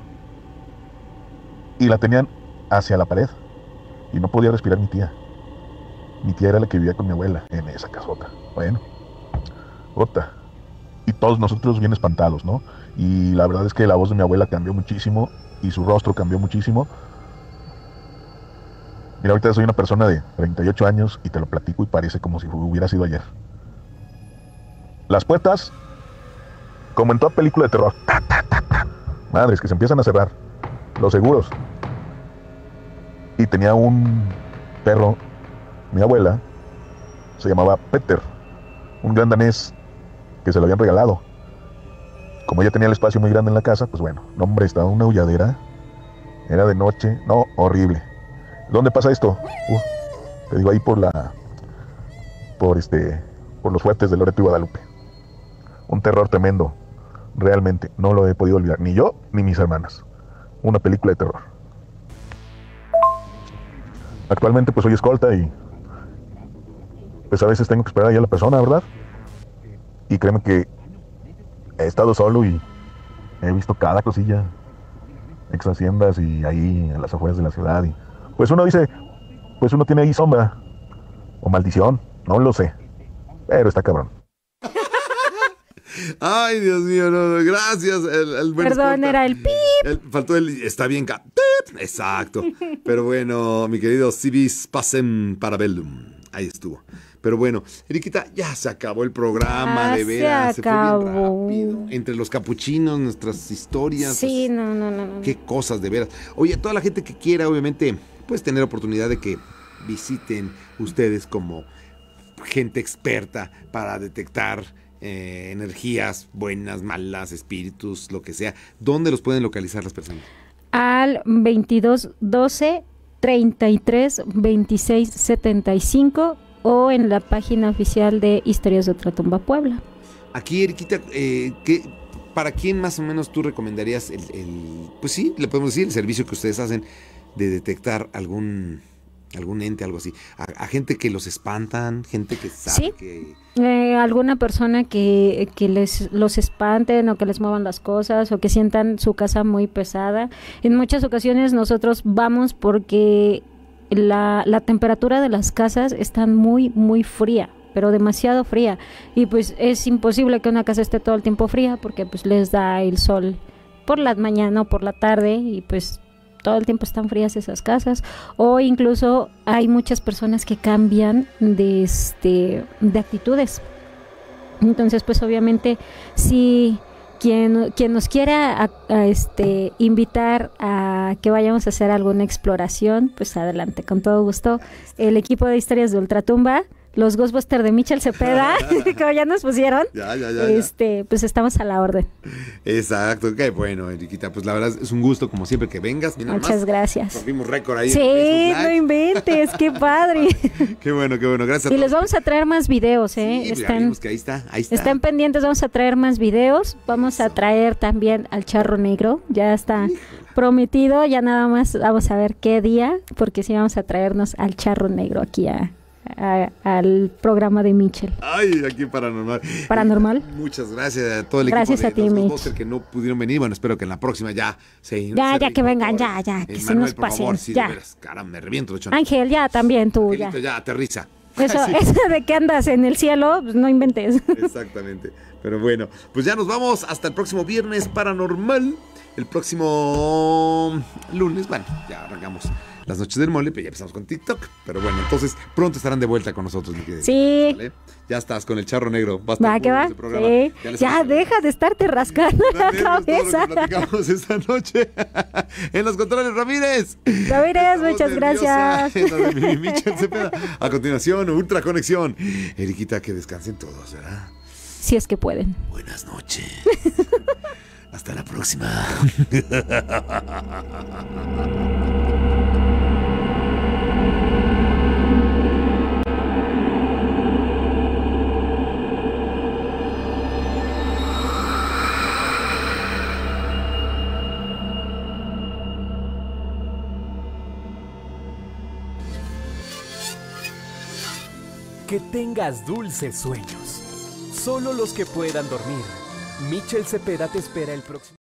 y la tenían hacia la pared. Y no podía respirar mi tía. Mi tía era la que vivía con mi abuela en esa casota. Bueno, otra. Y todos nosotros bien espantados, ¿no? Y la verdad es que la voz de mi abuela cambió muchísimo y su rostro cambió muchísimo. Mira, ahorita soy una persona de treinta y ocho años y te lo platico y parece como si hubiera sido ayer. Las puertas, como en toda película de terror, ta, ta, ta, ta. Madres, que se empiezan a cerrar. Los seguros. Y tenía un perro, mi abuela, se llamaba Peter, un gran danés que se lo habían regalado. Como ella tenía el espacio muy grande en la casa, pues bueno, no hombre, estaba una aulladera, era de noche, no, horrible. ¿Dónde pasa esto? Uh, te digo ahí por la, por este, por los fuertes de Loreto y Guadalupe. Un terror tremendo, realmente, no lo he podido olvidar, ni yo ni mis hermanas. Una película de terror. Actualmente pues soy escolta y pues a veces tengo que esperar ahí a la persona, ¿verdad? Y créeme que he estado solo y he visto cada cosilla, ex haciendas y ahí en las afueras de la ciudad. Y pues uno dice, pues uno tiene ahí sombra o maldición, no lo sé, pero está cabrón. Ay, Dios mío, no, no, gracias. El, el buen Perdón, escolta. era el pip. El, faltó el, está bien, ca- pip, exacto. Pero bueno, mi querido Civis Pasem Parabellum. ahí estuvo. Pero bueno, Eriquita, ya se acabó el programa, Ya de veras. se Se, fue bien acabó. rápido. Entre los capuchinos, nuestras historias. Sí, pues, no, no, no, no. qué cosas, de veras. Oye, toda la gente que quiera, obviamente, pues tener oportunidad de que visiten ustedes como gente experta para detectar eh, energías buenas, malas, espíritus, lo que sea. ¿Dónde los pueden localizar las personas? Al veintidós doce treinta y tres veintiséis setenta y cinco o en la página oficial de Historias de Ultratumba Puebla. Aquí, Eriquita, eh, ¿qué, ¿para quién más o menos tú recomendarías el, el, pues sí, le podemos decir, el servicio que ustedes hacen de detectar algún, algún ente, algo así? A, a gente que los espantan, gente que sabe Sí. que... Eh, alguna persona que, que les los espanten o que les muevan las cosas o que sientan su casa muy pesada. En muchas ocasiones nosotros vamos porque la, la temperatura de las casas está muy, muy fría, pero demasiado fría. Y pues es imposible que una casa esté todo el tiempo fría porque pues les da el sol por la mañana o por la tarde y pues todo el tiempo están frías esas casas, o incluso hay muchas personas que cambian de este de actitudes. Entonces, pues obviamente si quien quien nos quiera a, a este invitar a que vayamos a hacer alguna exploración, pues adelante, con todo gusto. El equipo de Historias de Ultratumba, los Ghostbusters de Michel Cepeda, como ya nos pusieron, Ya, ya, ya, este, ya. pues estamos a la orden. Exacto, qué bueno, Eriquita, pues la verdad es un gusto como siempre que vengas. Mira, Muchas nomás, gracias. rompimos récord ahí. Sí, en Facebook no Live. inventes, qué padre. Qué bueno, qué bueno, gracias a Y les todos. vamos a traer más videos, ¿eh? Sí, ya están, vimos que ahí está, ahí está. están pendientes, vamos a traer más videos. Vamos a traer también al Charro Negro, ya está prometido, ya nada más vamos a ver qué día, porque sí vamos a traernos al Charro Negro aquí a, a- al programa de Michel. Ay, aquí Paranormal. Paranormal. Muchas gracias a todo el Gracias equipo a de ti, los Mitch. Ghostbusters que no pudieron venir. Bueno, espero que en la próxima ya se Ya, se ya que vengan, ya, ya, que se Manuel, nos por favor, pasen, sí, de ya. veras, caramba, me reviento, chon. Ángel, ya también tú, ya. Angelito, ya, aterriza. Eso, Sí. eso de que andas en el cielo, pues no inventes. Exactamente. Pero bueno, pues ya nos vamos hasta el próximo viernes Paranormal. El próximo lunes, bueno, ya arrancamos las noches del mole, pero ya empezamos con TikTok. Pero bueno, entonces pronto estarán de vuelta con nosotros, mi querida. Sí. ¿Vale? Ya estás con el Charro Negro. Va a estar Va, que bueno va. ese programa. Sí. Ya les Ya, deja de estarte rascando la Todo lo que cabeza. platicamos esta noche en los controles, Ramírez. Ramírez, muchas nerviosa gracias. en la de mi Michel Cepeda. A continuación, Ultra Conexión. Eriquita, que descansen todos, ¿verdad? Si es que pueden. Buenas noches. Hasta la próxima. Que tengas dulces sueños. Solo los que puedan dormir. Michel Cepeda te espera el próximo.